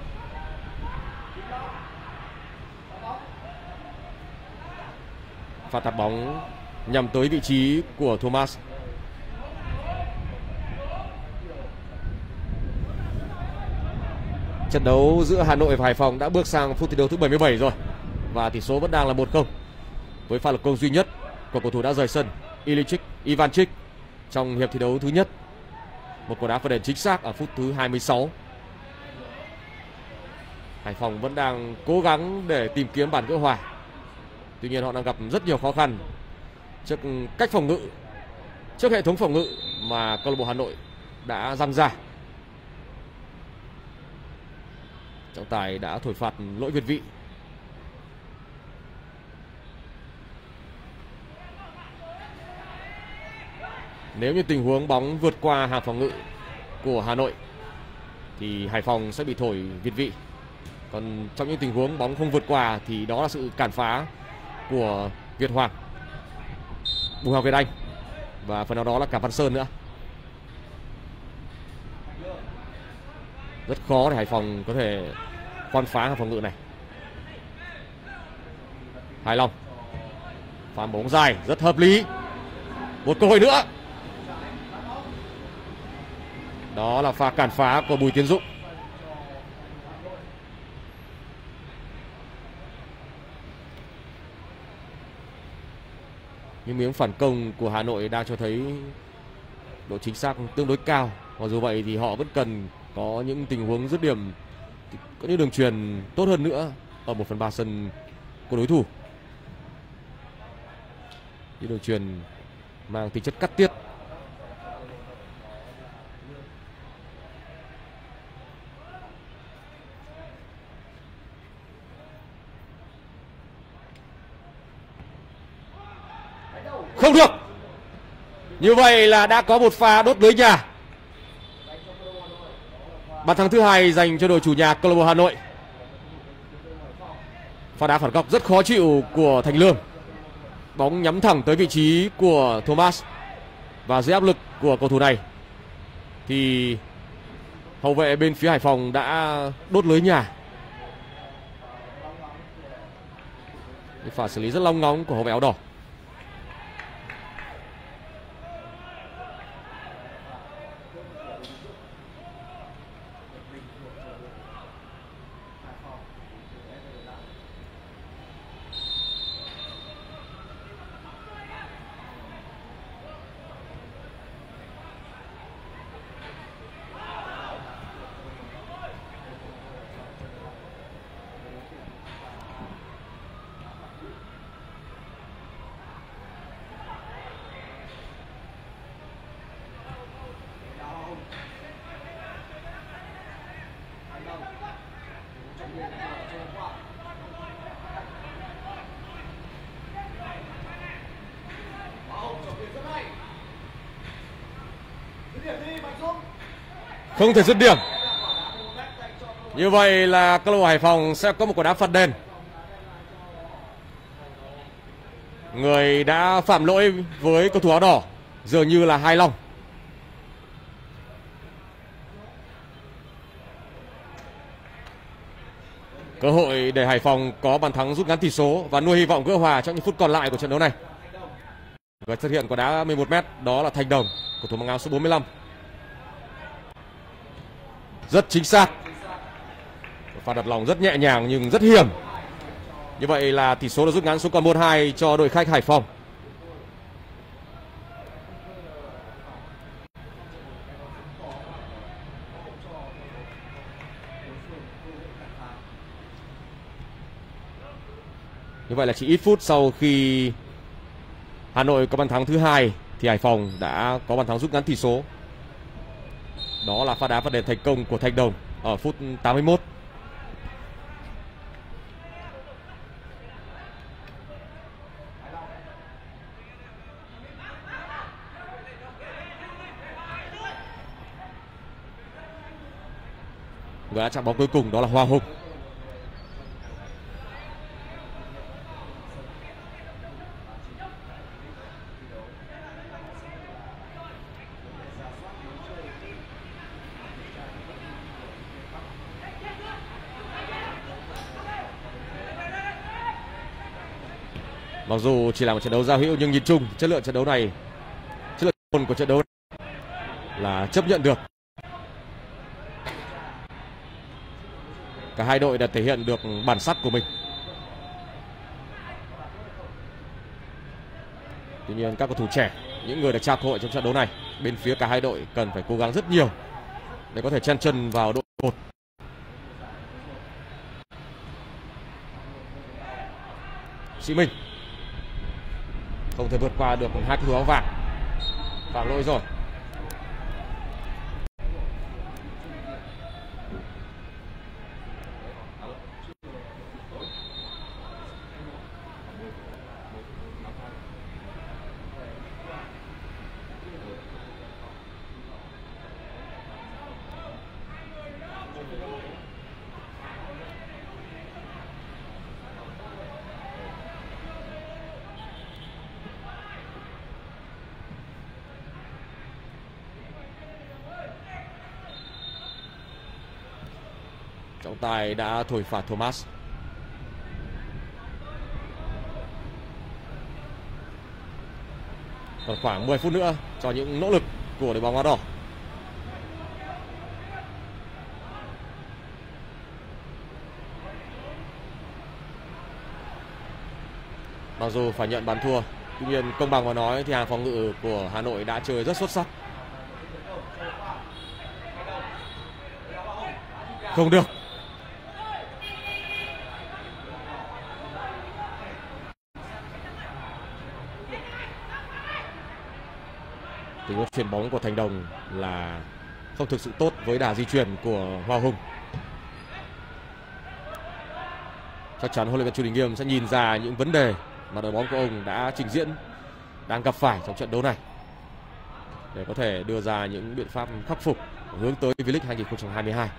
Pha tạt bóng nhằm tới vị trí của Thomas. Trận đấu giữa Hà Nội và Hải Phòng đã bước sang phút thi đấu thứ bảy mươi bảy rồi và tỷ số vẫn đang là một không. Với pha lập công duy nhất của cầu thủ đã rời sân Iličić Ivančić trong hiệp thi đấu thứ nhất. Một quả đá phạt đền chính xác ở phút thứ hai mươi sáu. Hải Phòng vẫn đang cố gắng để tìm kiếm bàn gỡ hòa. Tuy nhiên họ đang gặp rất nhiều khó khăn trước cách phòng ngự, trước hệ thống phòng ngự mà câu lạc bộ Hà Nội đã giăng ra. Trọng tài đã thổi phạt lỗi việt vị. Nếu như tình huống bóng vượt qua hàng phòng ngự của Hà Nội thì Hải Phòng sẽ bị thổi việt vị. Còn trong những tình huống bóng không vượt qua thì đó là sự cản phá của Việt Hoàng, Bùi Hoàng Việt Anh và phần nào đó là cả Văn Sơn nữa. Rất khó để Hải Phòng có thể khoan phá hàng phòng ngự này. Hải Long pha bóng dài rất hợp lý. Một cơ hội nữa. Đó là pha cản phá của Bùi Tiến Dũng. Những miếng phản công của Hà Nội đang cho thấy độ chính xác tương đối cao. Mặc dù vậy thì họ vẫn cần có những tình huống dứt điểm, có những đường truyền tốt hơn nữa ở một phần ba sân của đối thủ. Những đường truyền mang tính chất cắt tiết. Không được. Như vậy là đã có một pha đốt lưới nhà. Bàn thắng thứ hai dành cho đội chủ nhà câu lạc bộ Hà Nội. Pha đá phản góc rất khó chịu của Thành Lương. Bóng nhắm thẳng tới vị trí của Thomas. Và dưới áp lực của cầu thủ này thì hậu vệ bên phía Hải Phòng đã đốt lưới nhà. Pha xử lý rất long ngóng của hậu vệ áo đỏ. Không thể dứt điểm. Như vậy là câu lạc bộ Hải Phòng sẽ có một quả đá phạt đền. Người đã phạm lỗi với cầu thủ áo đỏ dường như là Hải Long. Cơ hội để Hải Phòng có bàn thắng rút ngắn tỷ số và nuôi hy vọng gỡ hòa trong những phút còn lại của trận đấu này. Người thực hiện quả đá mười một mét đó là Thành Đồng, cầu thủ mang áo số bốn mươi lăm. Rất chính xác. Pha đặt lòng rất nhẹ nhàng nhưng rất hiểm. Như vậy là tỷ số được rút ngắn xuống còn một hai cho đội khách Hải Phòng. Như vậy là chỉ ít phút sau khi Hà Nội có bàn thắng thứ hai thì Hải Phòng đã có bàn thắng rút ngắn tỷ số. Đó là pha đá phạt đền thành công của Thành Đồng ở phút tám mươi mốt. Và đã chạm bóng cuối cùng đó là Hoa Hùng. Mặc dù chỉ là một trận đấu giao hữu nhưng nhìn chung chất lượng trận đấu này, chất lượng của trận đấu là chấp nhận được. Cả hai đội đã thể hiện được bản sắc của mình. Tuy nhiên các cầu thủ trẻ, những người được trao cơ hội trong trận đấu này, bên phía cả hai đội cần phải cố gắng rất nhiều để có thể chen chân vào đội một. Sĩ Minh không thể vượt qua được hai cầu thủ áo vàng, phạm lỗi rồi. Trọng tài đã thổi phạt Thomas. Còn khoảng mười phút nữa cho những nỗ lực của đội bóng áo đỏ. Mặc dù phải nhận bàn thua, tuy nhiên công bằng mà nói thì hàng phòng ngự của Hà Nội đã chơi rất xuất sắc. Không được. Tình huống chuyền bóng của Thành Đồng là không thực sự tốt với đà di chuyển của Hoa Hùng. Chắc chắn huấn luyện viên Chu Đình Nghiêm sẽ nhìn ra những vấn đề mà đội bóng của ông đã trình diễn, đang gặp phải trong trận đấu này để có thể đưa ra những biện pháp khắc phục hướng tới V-League hai nghìn không trăm hai mươi hai.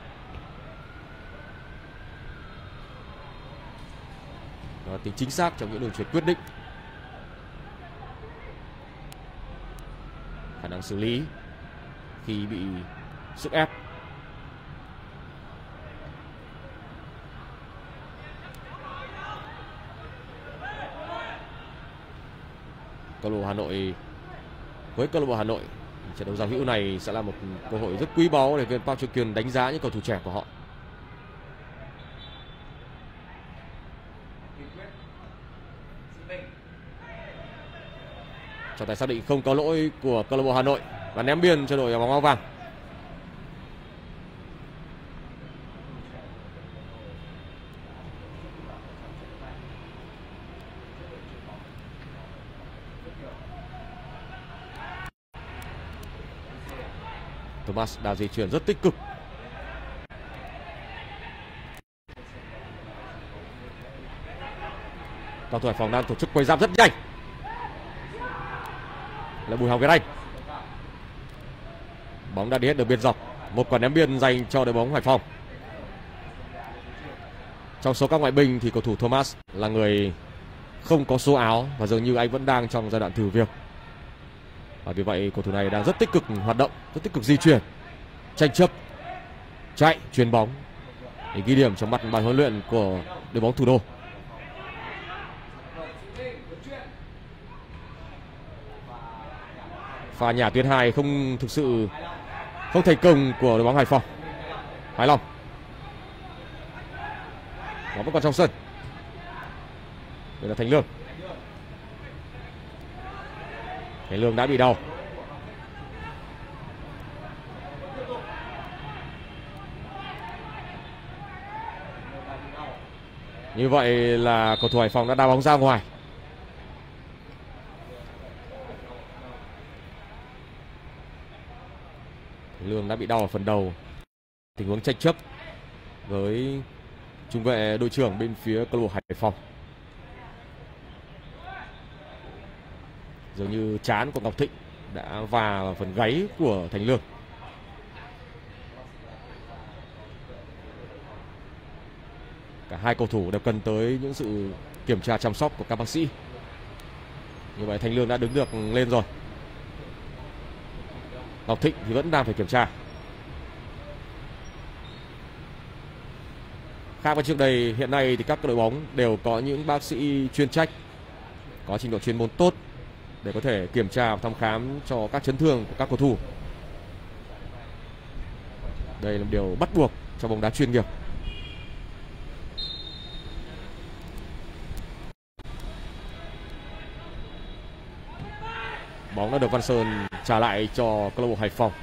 Và tính chính xác trong những đường chuyền quyết định, khả năng xử lý khi bị sức ép. Câu lạc bộ Hà Nội với câu lạc bộ Hà Nội, trận đấu giao hữu này sẽ là một cơ hội rất quý báu để viên Park Chu-kyun đánh giá những cầu thủ trẻ của họ. Trọng tài xác định không có lỗi của câu lạc bộ Hà Nội và ném biên cho đội bóng áo vàng. Thomas đã di chuyển rất tích cực. Cầu thủ Hải Phòng đang tổ chức quay giáp rất nhanh. Là Bùi Hồng Việt Anh. Bóng đã đi hết đường biên dọc. Một quả ném biên dành cho đội bóng Hải Phòng. Trong số các ngoại binh thì cầu thủ Thomas là người không có số áo và dường như anh vẫn đang trong giai đoạn thử việc. Và vì vậy cầu thủ này đang rất tích cực hoạt động, rất tích cực di chuyển, tranh chấp, chạy, chuyền bóng để ghi điểm trong mắt ban huấn luyện của đội bóng thủ đô. Pha nhả tuyến hai không thực sự không thành công của đội bóng Hải Phòng. Hải Long. Bóng vẫn còn trong sân. Đây là Thành Lương. Thành Lương đã bị đau. Như vậy là cầu thủ Hải Phòng đã đá bóng ra ngoài. Thành Lương đã bị đau ở phần đầu. Tình huống tranh chấp với trung vệ đội trưởng bên phía câu lạc bộ Hải Phòng. Dường như trán của Ngọc Thịnh đã va vào phần gáy của Thành Lương. Cả hai cầu thủ đều cần tới những sự kiểm tra chăm sóc của các bác sĩ. Như vậy Thành Lương đã đứng được lên rồi. Ngọc Thịnh thì vẫn đang phải kiểm tra. Khác với trước đây, hiện nay thì các đội bóng đều có những bác sĩ chuyên trách có trình độ chuyên môn tốt để có thể kiểm tra và thăm khám cho các chấn thương của các cầu thủ. Đây là một điều bắt buộc trong bóng đá chuyên nghiệp. Bóng đã được Văn Sơn trả lại cho câu lạc bộ Hải Phòng.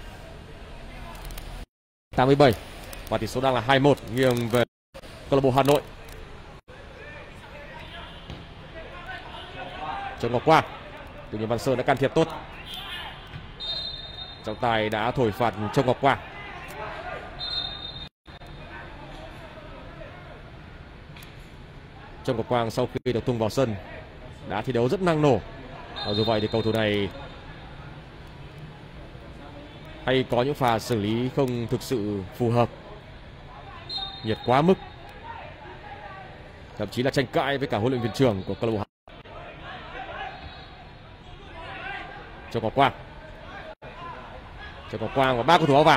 tám mươi bảy và tỷ số đang là hai một nghiêng về câu lạc bộ Hà Nội. Trần Ngọc Quang, tuy nhiên Văn Sơn đã can thiệp tốt. Trọng tài đã thổi phạt Trần Ngọc Quang. Trần Ngọc Quang sau khi được tung vào sân đã thi đấu rất năng nổ. Và dù vậy thì cầu thủ này hay có những pha xử lý không thực sự phù hợp, nhiệt quá mức, thậm chí là tranh cãi với cả huấn luyện viên trưởng của câu lạc bộ. Trần Ngọc Quang, Trần Ngọc Quang và ba cầu thủ áo vàng.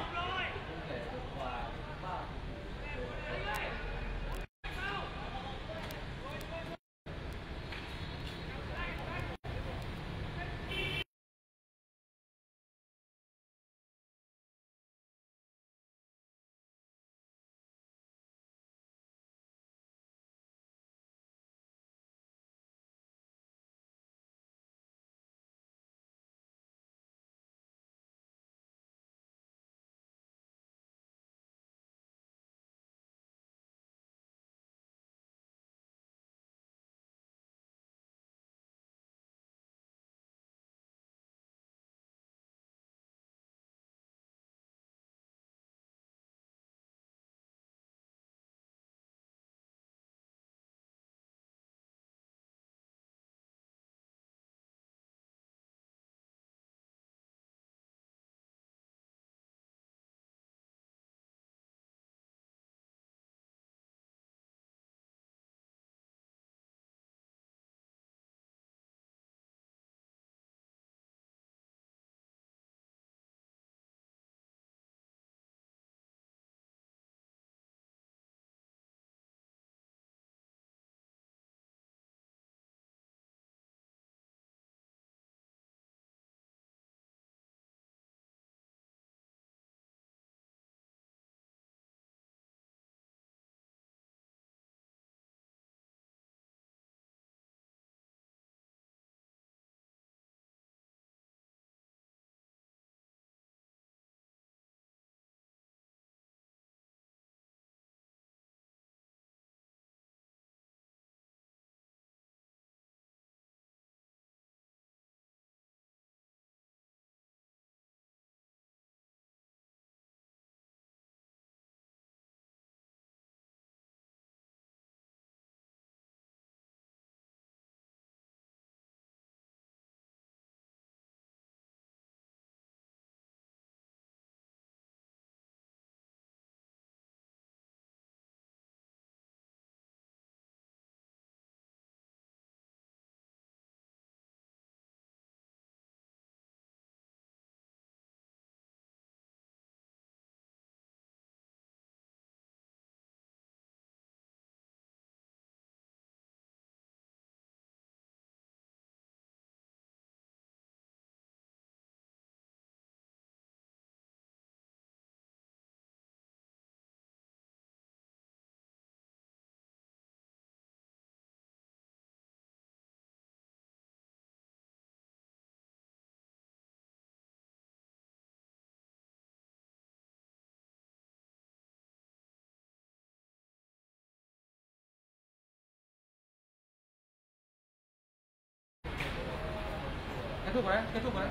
Kết thúc rồi đấy, kết thúc rồi đấy.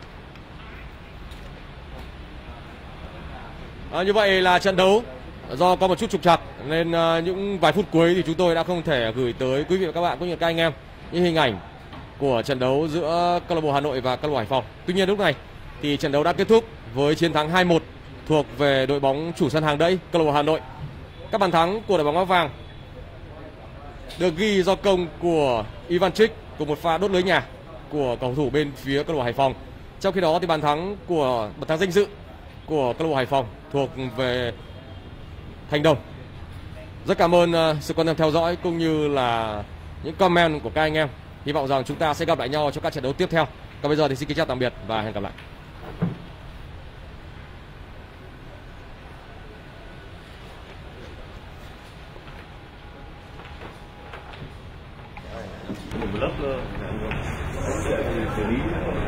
À, như vậy là trận đấu do có một chút trục trặc nên uh, những vài phút cuối thì chúng tôi đã không thể gửi tới quý vị và các bạn cũng như các anh em những hình ảnh của trận đấu giữa câu lạc bộ Hà Nội và câu lạc bộ Hải Phòng. Tuy nhiên lúc này thì trận đấu đã kết thúc với chiến thắng hai một thuộc về đội bóng chủ sân hàng đẫy câu lạc bộ Hà Nội. Các bàn thắng của đội bóng áo vàng được ghi do công của Ivanchik cùng một pha đốt lưới nhà của cầu thủ bên phía câu lạc bộ Hải Phòng. Trong khi đó thì bàn thắng của bàn thắng danh dự của câu lạc bộ Hải Phòng thuộc về Thành Đồng. Rất cảm ơn uh, sự quan tâm theo dõi cũng như là những comment của các anh em. Hy vọng rằng chúng ta sẽ gặp lại nhau trong các trận đấu tiếp theo. Còn bây giờ thì xin kính chào tạm biệt và hẹn gặp lại. Một lớp xử lý